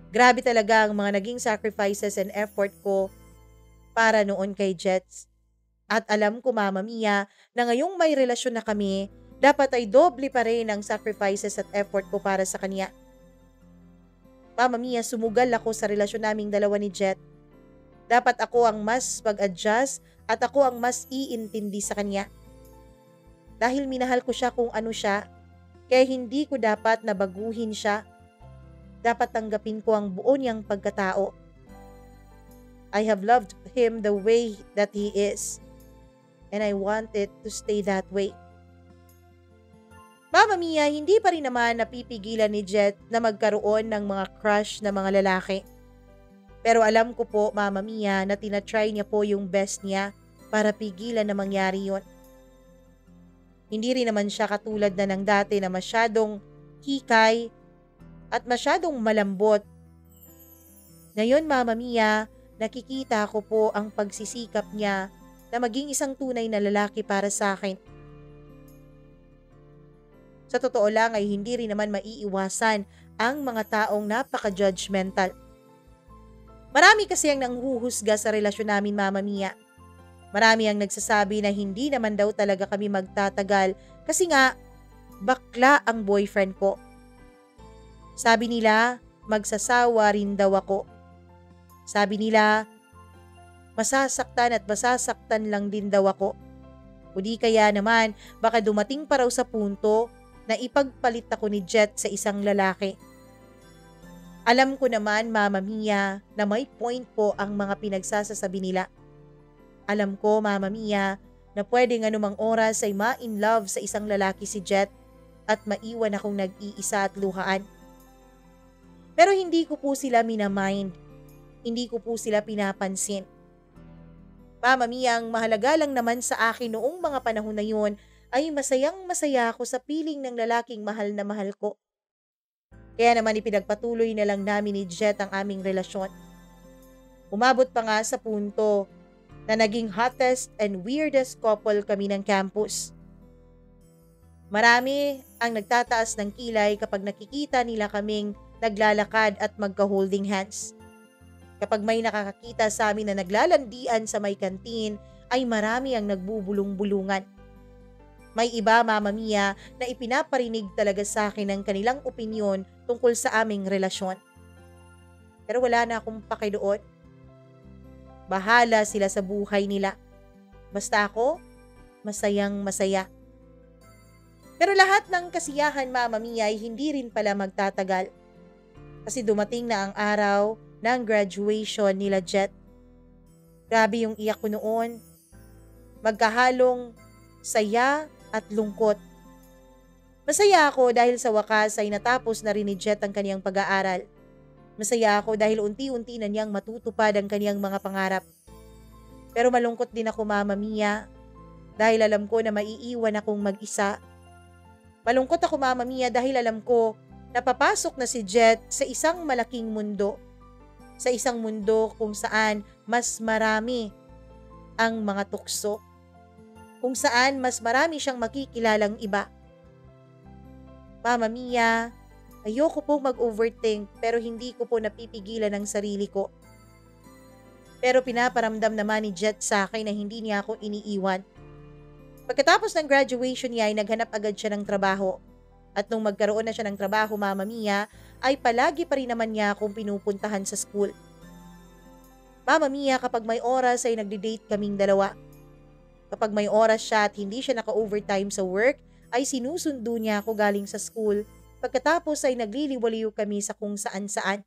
Grabe talaga ang mga naging sacrifices and effort ko para noon kay Jets. At alam ko, Mama Mia, na ngayong may relasyon na kami, dapat ay doble pa rin ang sacrifices at effort ko para sa kanya. Mama Mia, sumugal ako sa relasyon naming dalawa ni Jet. Dapat ako ang mas mag-adjust at ako ang mas iintindi sa kanya. Dahil minahal ko siya kung ano siya, kaya hindi ko dapat nabaguhin siya. Dapat tanggapin ko ang buo niyang pagkatao. I have loved him the way that he is, and I want it to stay that way. Mama Mia, hindi pa rin naman napipigilan ni Jet na magkaroon ng mga crush na mga lalaki. Pero alam ko po, Mama Mia, na tinatry niya po yung best niya para pigilan na mangyari yon. Hindi rin naman siya katulad na ng dati na masyadong hikay at masyadong malambot. Ngayon, Mama Mia, nakikita ko po ang pagsisikap niya na maging isang tunay na lalaki para sa akin. Sa totoo lang ay hindi rin naman maiiwasan ang mga taong napaka-judgmental. Marami kasi ang nanghuhusga sa relasyon namin, Mama Mia. Marami ang nagsasabi na hindi naman daw talaga kami magtatagal kasi nga bakla ang boyfriend ko. Sabi nila, magsasawa rin daw ako. Sabi nila, masasaktan at masasaktan lang din daw ako. O di kaya naman, baka dumating pa raw sa punto na ipagpalit ako ni Jet sa isang lalaki. Alam ko naman, Mama Mia, na may point po ang mga pinagsasasabi nila. Alam ko, Mama Mia, na pwedeng anumang oras ay ma-in love sa isang lalaki si Jet at maiwan akong nag-iisa at luhaan. Pero hindi ko po sila minamind. Hindi ko po sila pinapansin. Mama Mia, ang mahalaga lang naman sa akin noong mga panahon na yun ay masayang masaya ako sa piling ng lalaking mahal na mahal ko. Kaya naman ipinagpatuloy na lang namin ni Jet ang aming relasyon. Umabot pa nga sa punto na naging hottest and weirdest couple kami ng campus. Marami ang nagtataas ng kilay kapag nakikita nila kaming naglalakad at magka-holding hands. Kapag may nakakakita sa amin na naglalandian sa may kantin, ay marami ang nagbubulong-bulungan. May iba, Mama Mia, na ipinaparinig talaga sa akin ang kanilang opinyon tungkol sa aming relasyon. Pero wala na akong pakidoon. Bahala sila sa buhay nila. Basta ako, masayang masaya. Pero lahat ng kasiyahan, Mama Mia, ay hindi rin pala magtatagal. Kasi dumating na ang araw ng graduation nila Jet. Grabe yung iyak ko noon. Magkahalong saya at lungkot. Masaya ako dahil sa wakas ay natapos na rin ni Jet ang kaniyang pag-aaral. Masaya ako dahil unti-unti na niyang matutupad ang kaniyang mga pangarap. Pero malungkot din ako, Mama Mia, dahil alam ko na maiiwan akong mag-isa. Malungkot ako, Mama Mia, dahil alam ko na papasok na si Jet sa isang malaking mundo. Sa isang mundo kung saan mas marami ang mga tukso. Kung saan mas marami siyang makikilalang iba. Mama Mia, ayoko po mag-overthink pero hindi ko po napipigilan ang sarili ko. Pero pinaparamdam naman ni Jet sa akin na hindi niya ako iniiwan. Pagkatapos ng graduation niya ay naghanap agad siya ng trabaho. At nung magkaroon na siya ng trabaho, Mama Mia, ay palagi pa rin naman niya akong pinupuntahan sa school. Mama Mia, kapag may oras ay nagde-date kaming dalawa. Kapag may oras siya at hindi siya naka-overtime sa work, ay sinusundo niya ako galing sa school. Pagkatapos ay nagliliwaliw kami sa kung saan-saan.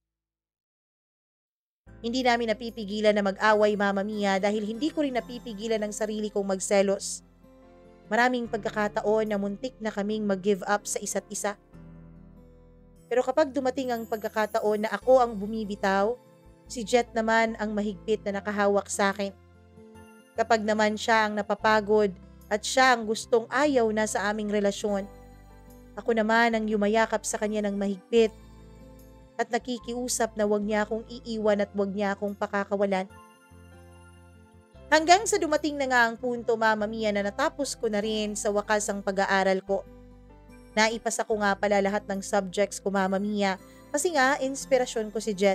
Hindi namin napipigilan na mag-away, Mama Mia, dahil hindi ko rin napipigilan ang sarili kong magselos. Maraming pagkakataon na muntik na kaming mag-give up sa isa't isa. Pero kapag dumating ang pagkakataon na ako ang bumibitaw, si Jet naman ang mahigpit na nakahawak sa akin. Kapag naman siya ang napapagod at siya ang gustong ayaw na sa aming relasyon, ako naman ang yumayakap sa kanya ng mahigpit at nakikiusap na wag niya akong iiwan at wag niya akong pakakawalan. Hanggang sa dumating na nga ang punto, Mama Mia, na natapos ko na rin sa wakas ang pag-aaral ko. Naipasa ko nga pala lahat ng subjects ko, Mama Mia, Kasi nga, inspirasyon ko si Jet.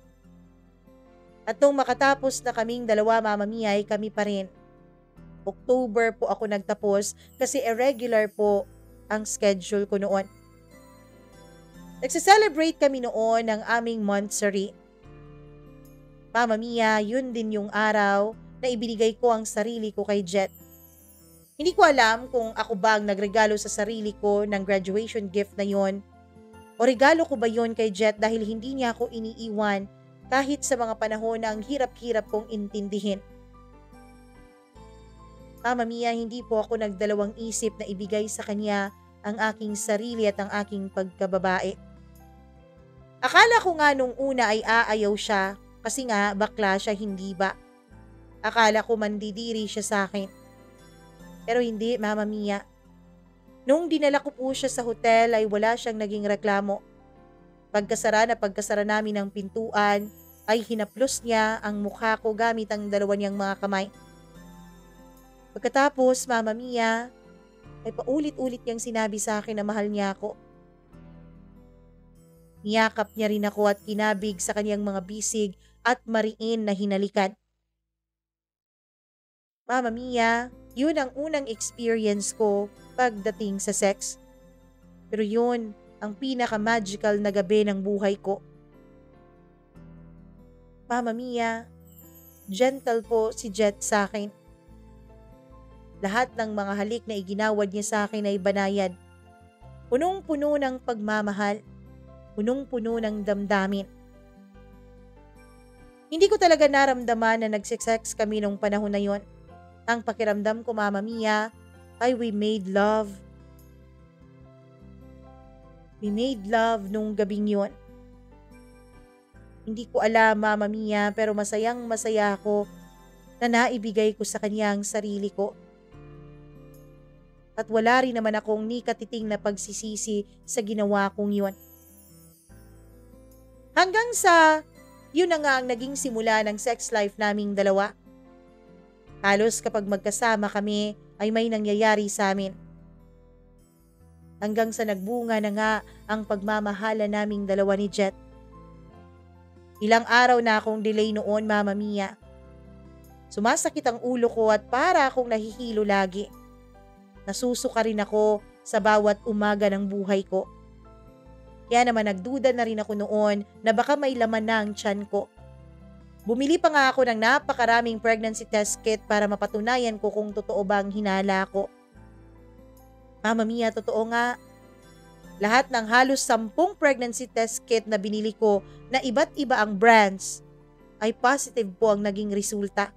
At nung makatapos na kaming dalawa, Mama Mia, ay kami pa rin. October po ako nagtapos kasi irregular po ang schedule ko noon. Nagse-celebrate kami noon ng aming monthsary. Mama Mia, yun din yung araw na ibinigay ko ang sarili ko kay Jet. Hindi ko alam kung ako ba ang nagregalo sa sarili ko ng graduation gift na yon o regalo ko ba yon kay Jet dahil hindi niya ako iniiwan kahit sa mga panahon na ang hirap-hirap kong intindihin. Mama Mia, hindi po ako nagdalawang isip na ibigay sa kanya ang aking sarili at ang aking pagkababae. Akala ko nga nung una ay aayaw siya kasi nga bakla siya, hindi ba? Akala ko mandidiri siya sa akin. Pero hindi, Mama Mia. Nung dinala ko po siya sa hotel ay wala siyang naging reklamo. Pagkasara na pagkasara namin ng pintuan ay hinaplos niya ang mukha ko gamit ang dalawa niyang mga kamay. Pagkatapos, Mama Mia, ay paulit-ulit niyang sinabi sa akin na mahal niya ako. Niyakap niya rin ako at kinabig sa kanyang mga bisig at mariin na hinalikan. Mama Mia, yun ang unang experience ko pagdating sa sex. Pero yun ang pinaka-magical na gabi ng buhay ko. Mama Mia, gentle po si Jet sa akin. Lahat ng mga halik na iginawad niya sa akin ay banayad. Punong-puno ng pagmamahal. Punong-puno ng damdamin. Hindi ko talaga naramdaman na nagsisex kami nung panahon na yon. Ang pakiramdam ko, Mama Mia, ay we made love. We made love nung gabing yon. Hindi ko alam, Mama Mia, pero masayang masaya ako na naibigay ko sa kanya ang sarili ko. At wala rin naman akong ni katiting na pagsisisi sa ginawa kong yun. Hanggang sa, yun na nga ang naging simula ng sex life naming dalawa. Halos kapag magkasama kami ay may nangyayari sa amin. Hanggang sa nagbunga na nga ang pagmamahala naming dalawa ni Jet. Ilang araw na akong delay noon, Mama Mia. Sumasakit ang ulo ko at para akong nahihilo lagi. Nasusuka rin ako sa bawat umaga ng buhay ko. Kaya naman nagduda na rin ako noon na baka may laman na ang tiyan ko. Bumili pa nga ako ng napakaraming pregnancy test kit para mapatunayan ko kung totoo ba ang hinala ko. Mama Mia, totoo nga. Lahat ng halos sampung pregnancy test kit na binili ko na iba't iba ang brands ay positive po ang naging resulta.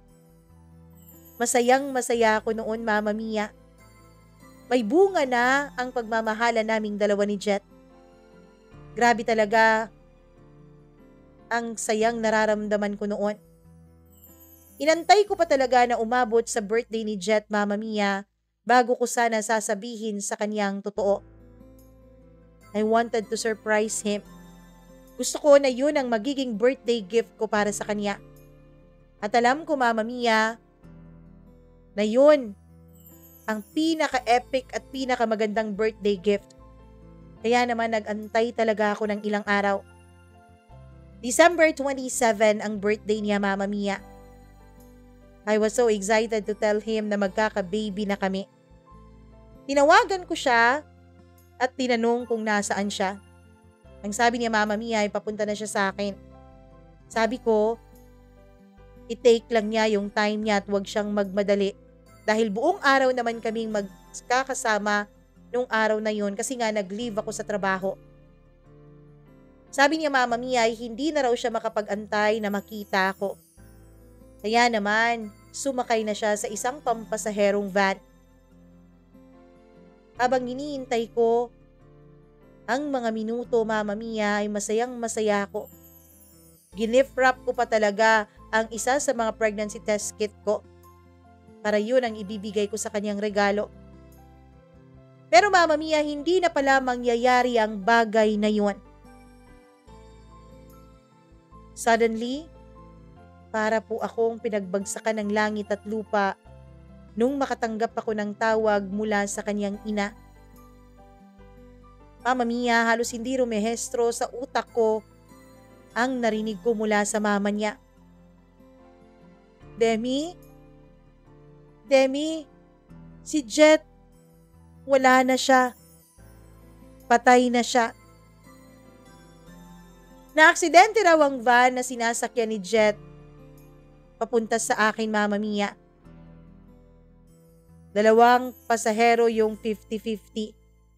Masayang masaya ako noon, Mama Mia. May bunga na ang pagmamahala naming dalawa ni Jet. Grabe talaga ang sayang nararamdaman ko noon. Inantay ko pa talaga na umabot sa birthday ni Jet, Mama Mia, bago ko sana sasabihin sa kanyang totoo. I wanted to surprise him. Gusto ko na yun ang magiging birthday gift ko para sa kanya. At alam ko, Mama Mia, na yun ang pinaka-epic at pinaka-magandang birthday gift. Kaya naman nag-antay talaga ako ng ilang araw. December twenty-seventh ang birthday niya, Mama Mia. I was so excited to tell him na magkaka-baby na kami. Tinawagan ko siya at tinanong kung nasaan siya. Ang sabi niya, Mama Mia, ay papunta na siya sa akin. Sabi ko, i-take lang niya yung time niya at huwag siyang magmadali. Dahil buong araw naman kaming magkakasama nung araw na yun kasi nga nag-leave ako sa trabaho. Sabi niya, Mama Mia, ay hindi na raw siya makapag-antay na makita ako. Kaya naman, sumakay na siya sa isang pampasaherong van. Habang iniintay ko ang mga minuto, Mama Mia, ay masayang masaya ko. Ginif wrap ko pa talaga ang isa sa mga pregnancy test kit ko. Para yun ang ibibigay ko sa kanyang regalo. Pero Mama Mia, hindi na pala mangyayari ang bagay na yun. Suddenly, para po akong pinagbagsakan ng langit at lupa nung makatanggap ako ng tawag mula sa kanyang ina. Mama Mia, halos hindi rumehestro sa utak ko ang narinig ko mula sa mama niya. Demi? Demi? Si Jet, wala na siya. Patay na siya. Naaksidente raw ang van na sinasakyan ni Jet papunta sa akin, Mama Mia. Dalawang pasahero yung fifty-fifty.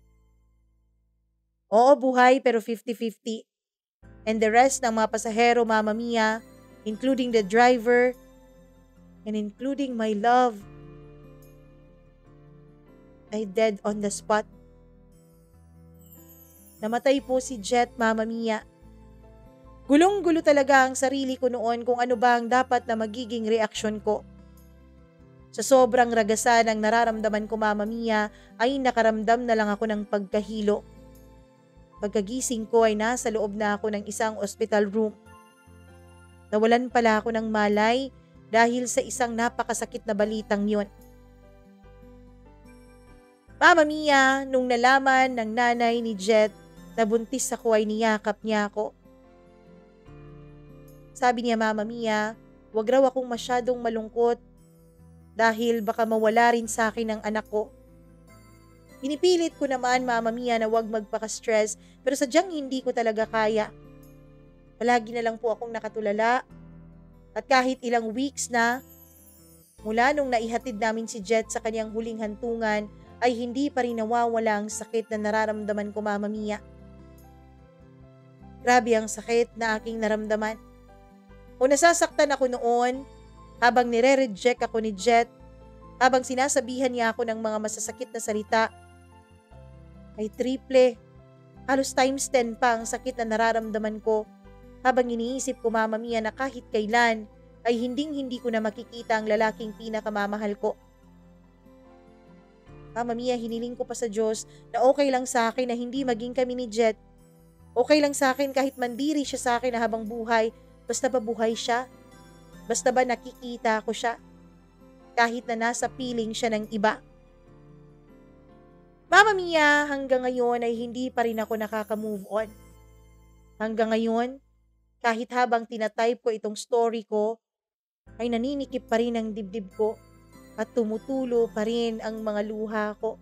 Oo, buhay pero fifty-fifty. And the rest ng mga pasahero, Mama Mia, including the driver and including my love, ay dead on the spot. Namatay po si Jet, Mama Mia. Gulong-gulo talaga ang sarili ko noon kung ano ba ang dapat na magiging reaksyon ko. Sa sobrang ragasan ng nararamdaman ko, Mama Mia, ay nakaramdam na lang ako ng pagkahilo. Pagkagising ko ay nasa loob na ako ng isang hospital room. Nawalan pala ako ng malay dahil sa isang napakasakit na balitang yun. Mama Mia, nung nalaman ng nanay ni Jet na buntis ako ay niyakap niya ako. Sabi niya, Mama Mia, wag raw akong masyadong malungkot dahil baka mawala rin sa akin ang anak ko. Pinipilit ko naman, Mama Mia, na wag magpaka-stress pero sadyang hindi ko talaga kaya. Palagi na lang po akong nakatulala at kahit ilang weeks na mula nung naihatid namin si Jet sa kanyang huling hantungan ay hindi pa rin nawawala ang sakit na nararamdaman ko, Mama Mia. Grabe ang sakit na aking naramdaman. O nasasaktan ako noon habang nire-reject ako ni Jet, habang sinasabihan niya ako ng mga masasakit na salita, ay triple, halos times ten pa ang sakit na nararamdaman ko habang iniisip ko, Mama Mia, na kahit kailan ay hinding-hindi ko na makikita ang lalaking pinakamamahal ko. Mama Mia, hiniling ko pa sa Diyos na okay lang sa akin na hindi maging kami ni Jet. Okay lang sa akin kahit mandiri siya sa akin na habang buhay, basta ba buhay siya? Basta ba nakikita ko siya? Kahit na nasa piling siya ng iba. Mama Mia, hanggang ngayon ay hindi pa rin ako nakaka-move on. Hanggang ngayon, kahit habang tinatype ko itong story ko, ay naninikip pa rin ang dibdib ko at tumutulo pa rin ang mga luha ko.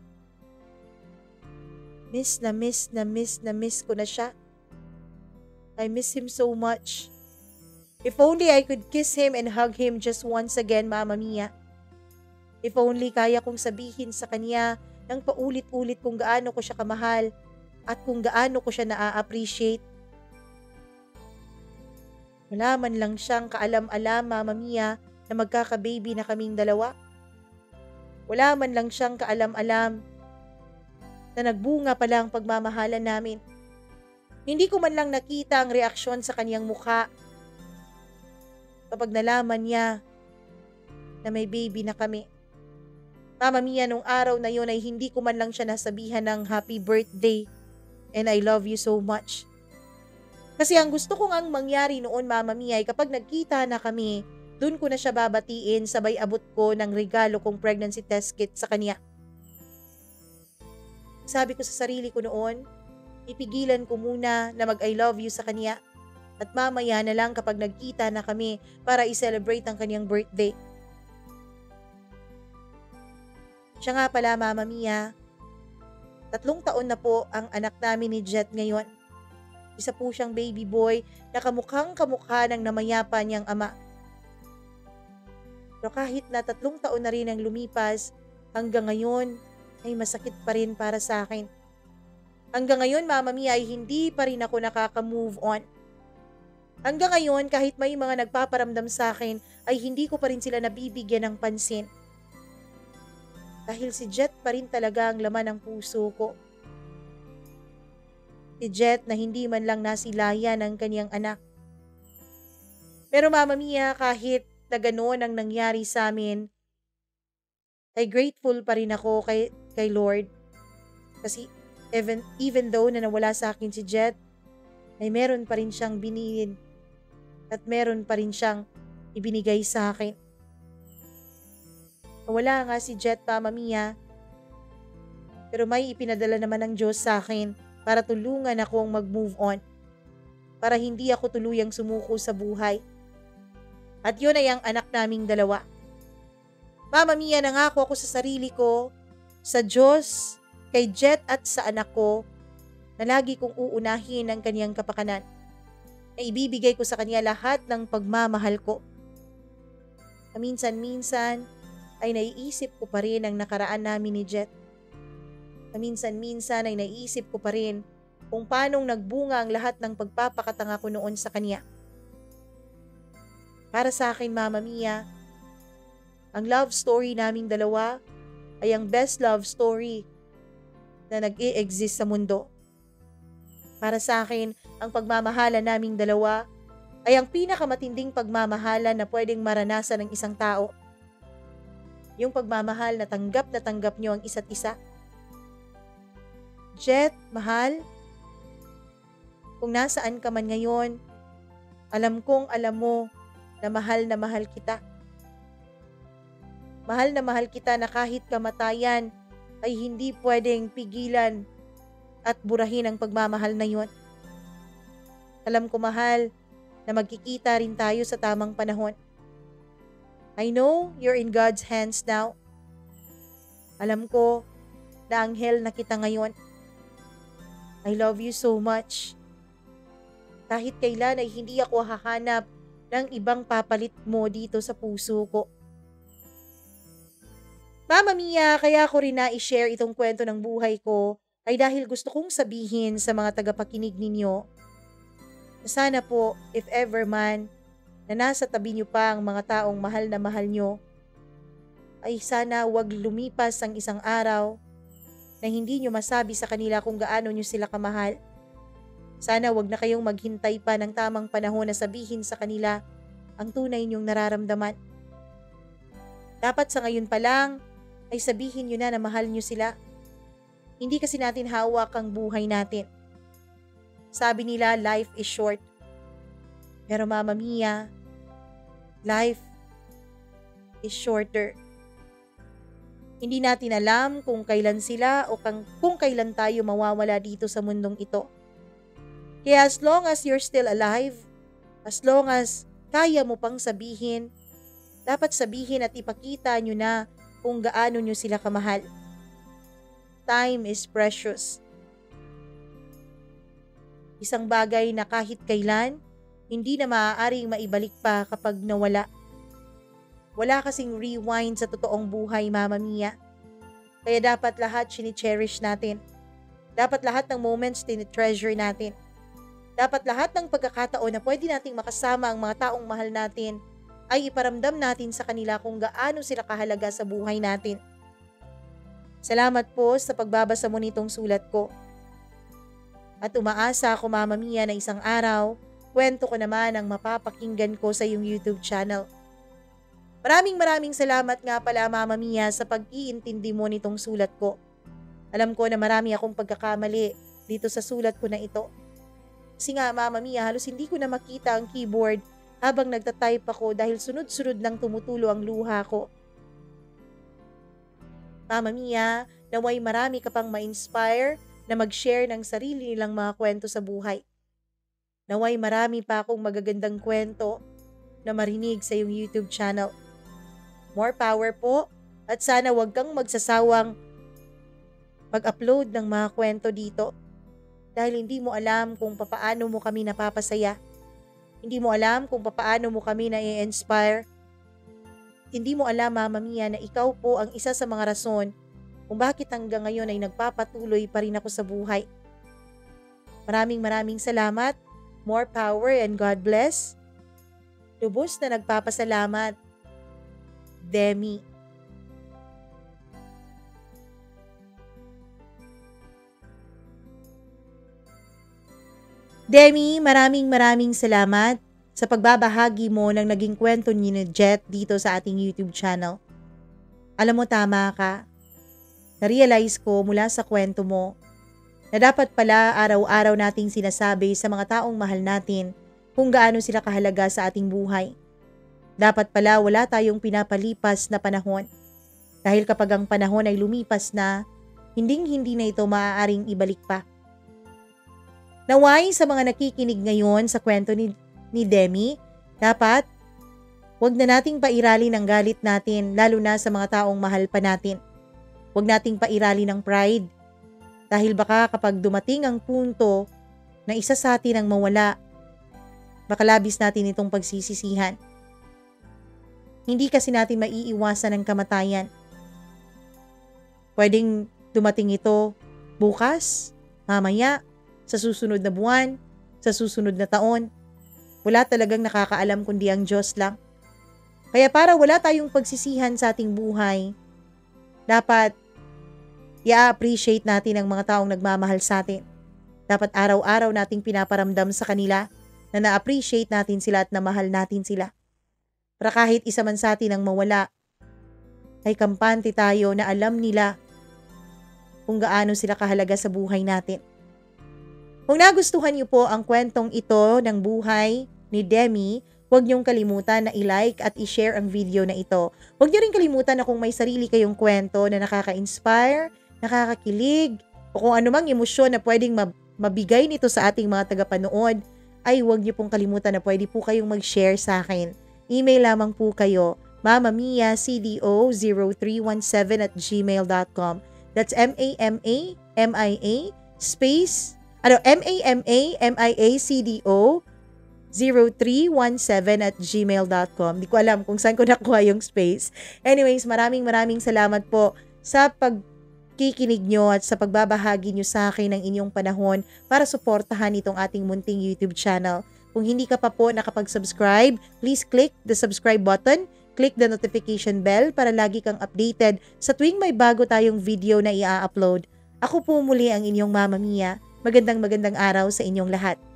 Miss na miss na miss na miss ko na siya. I miss him so much. If only I could kiss him and hug him just once again, Mama Mia. If only kaya kong sabihin sa kanya ng paulit-ulit kung gaano ko siya kamahal at kung gaano ko siya naa-appreciate. Wala man lang siyang kaalam-alam, Mama Mia, na magkaka-baby na kaming dalawa. Wala man lang siyang kaalam-alam na nagbunga pala ang pagmamahalan namin. Hindi ko man lang nakita ang reaksyon sa kanyang mukha kapag nalaman niya na may baby na kami. Mama Mia, nung araw na yun ay hindi ko man lang siya nasabihan ng happy birthday and I love you so much. Kasi ang gusto kong ang mangyari noon, Mama Mia, ay kapag nagkita na kami, dun ko na siya babatiin sabay abot ko ng regalo kong pregnancy test kit sa kanya. Sabi ko sa sarili ko noon, ipigilan ko muna na mag-I love you sa kanya at mamaya na lang kapag nagkita na kami para i-celebrate ang kanyang birthday. Siya nga pala, Mama Mia, tatlong taon na po ang anak namin ni Jet ngayon. Isa po siyang baby boy na kamukhang kamukha ng namayapa niyang ama. Pero kahit na tatlong taon na rin ang lumipas, hanggang ngayon ay masakit pa rin para sa akin. Hanggang ngayon, Mama Mia, ay hindi pa rin ako nakaka-move on. Hanggang ngayon, kahit may mga nagpaparamdam sa akin, ay hindi ko pa rin sila nabibigyan ng pansin. Dahil si Jet pa rin talaga ang laman ng puso ko. Si Jet na hindi man lang nasilaya ng kanyang anak. Pero Mama Mia, kahit na ganoon ang nangyari sa amin, ay grateful pa rin ako kay, kay Lord. Kasi even, even though na nawala sa akin si Jet, ay meron pa rin siyang binilin at meron pa rin siyang ibinigay sa akin. Wala nga si Jet, Mama Mia, pero may ipinadala naman ng Diyos sa akin para tulungan akong mag-move on, para hindi ako tuluyang sumuko sa buhay. At yun ay ang anak naming dalawa. Mama Mia, nangako ako sa sarili ko, sa Diyos, kay Jet at sa anak ko, na lagi kong uunahin ang kaniyang kapakanan, na ibibigay ko sa kanya lahat ng pagmamahal ko. Paminsan-minsan ay naiisip ko pa rin ang nakaraan namin ni Jet. Paminsan-minsan ay naiisip ko pa rin kung paanong nagbunga ang lahat ng pagpapakatanga ko noon sa kanya. Para sa akin, Mama Mia, ang love story naming dalawa ay ang best love story na nag-i-exist sa mundo. Para sa akin, ang pagmamahalan naming dalawa ay ang pinakamatinding pagmamahalan na pwedeng maranasan ng isang tao. Yung pagmamahal na tanggap na tanggap nyo ang isa't isa. Jet, mahal, kung nasaan ka man ngayon, alam kong alam mo na mahal na mahal kita. Mahal na mahal kita na kahit kamatayan ay hindi pwedeng pigilan at burahin ang pagmamahal na yun. Alam ko, mahal, na magkikita rin tayo sa tamang panahon. I know you're in God's hands now. Alam ko na anghel na kita ngayon. I love you so much. Kahit kailan ay hindi ako hahanap ng ibang papalit mo dito sa puso ko. Mama Mia, kaya ko rin na i-share itong kwento ng buhay ko ay dahil gusto kong sabihin sa mga tagapakinig ninyo na sana po, if ever man, na nasa tabi nyo pa ang mga taong mahal na mahal nyo, ay sana wag lumipas ang isang araw na hindi nyo masabi sa kanila kung gaano nyo sila kamahal. Sana wag na kayong maghintay pa ng tamang panahon na sabihin sa kanila ang tunay nyong nararamdaman. Dapat sa ngayon pa lang ay sabihin nyo na na mahal nyo sila. Hindi kasi natin hawak ang buhay natin. Sabi nila, life is short. Pero Mama Mia, life is shorter. Hindi natin alam kung kailan sila o kung, kung kailan tayo mawawala dito sa mundong ito. Kaya as long as you're still alive, as long as kaya mo pang sabihin, dapat sabihin at ipakita nyo na kung gaano nyo sila kamahal. Time is precious. Isang bagay na kahit kailan, hindi na maaaring maibalik pa kapag nawala. Wala kasing rewind sa totoong buhay, Mama Mia. Kaya dapat lahat chini-cherish natin. Dapat lahat ng moments tini-treasure natin. Dapat lahat ng pagkakataon na pwede nating makasama ang mga taong mahal natin ay iparamdam natin sa kanila kung gaano sila kahalaga sa buhay natin. Salamat po sa pagbabasa mo nitong sulat ko. At umaasa ako, Mama Mia, na isang araw, kwento ko naman ang mapapakinggan ko sa iyong YouTube channel. Maraming maraming salamat nga pala, Mama Mia, sa pag-iintindi mo nitong sulat ko. Alam ko na marami akong pagkakamali dito sa sulat ko na ito. Kasi nga, Mama Mia, halos hindi ko na makita ang keyboard habang nagtatype ako dahil sunod-sunod lang tumutulo ang luha ko. Mama Mia, naway marami ka pang ma-inspire na mag-share ng sarili nilang mga kwento sa buhay. Naway marami pa akong magagandang kwento na marinig sa iyong YouTube channel. More power po at sana wag kang magsasawang mag-upload ng mga kwento dito dahil hindi mo alam kung papaano mo kami napapasaya. Hindi mo alam kung papaano mo kami na-inspire. Hindi mo alam, Mama Mia, na ikaw po ang isa sa mga rason kung bakit hanggang ngayon ay nagpapatuloy pa rin ako sa buhay. Maraming maraming salamat. More power and God bless. Lubos na nagpapasalamat. Demi. Demi, maraming maraming salamat sa pagbabahagi mo ng naging kwento ni Jet dito sa ating YouTube channel. Alam mo, tama ka. Na-realize ko mula sa kwento mo na dapat pala araw-araw nating sinasabi sa mga taong mahal natin kung gaano sila kahalaga sa ating buhay. Dapat pala wala tayong pinapalipas na panahon. Dahil kapag ang panahon ay lumipas na, hinding-hindi na ito maaaring ibalik pa. Naway sa mga nakikinig ngayon sa kwento ni, ni Demi, dapat huwag na nating pairali ng galit natin lalo na sa mga taong mahal pa natin. Huwag nating pairali ng pride dahil baka kapag dumating ang punto na isa sa atin ang mawala, baka labis natin itong pagsisisihan. Hindi kasi natin maiiwasan ang kamatayan. Pwedeng dumating ito bukas, mamaya, sa susunod na buwan, sa susunod na taon. Wala talagang nakakaalam kundi ang Diyos lang. Kaya para wala tayong pagsisihan sa ating buhay, dapat i-appreciate natin ang mga taong nagmamahal sa atin. Dapat araw-araw nating pinaparamdam sa kanila na na-appreciate natin sila at na mahal natin sila. Para kahit isa man sa atin ang mawala, ay kampante tayo na alam nila kung gaano sila kahalaga sa buhay natin. Kung nagustuhan niyo po ang kwentong ito ng buhay ni Demi, huwag niyong kalimutan na i-like at i-share ang video na ito. Huwag niyo rin kalimutan na kung may sarili kayong kwento na nakaka-inspire, nakakakilig, o kung anumang emosyon na pwedeng mabigay nito sa ating mga tagapanood, ay huwag niyo pong kalimutan na pwede po kayong mag-share sa akin. Email lamang po kayo, mamamia c d o zero three one seven at gmail dot com. That's M A M A M I A space, ano, M A M A M I A C D O zero three one seven at gmail dot com. Di ko alam kung saan ko nakuha yung space. Anyways, maraming maraming salamat po sa pagkikinig nyo at sa pagbabahagi nyo sa akin ng inyong panahon para suportahan itong ating munting YouTube channel. Kung hindi ka pa po nakapag-subscribe, please click the subscribe button, click the notification bell para lagi kang updated sa tuwing may bago tayong video na i-upload. Ako po muli ang inyong Mama Mia. Magandang magandang araw sa inyong lahat.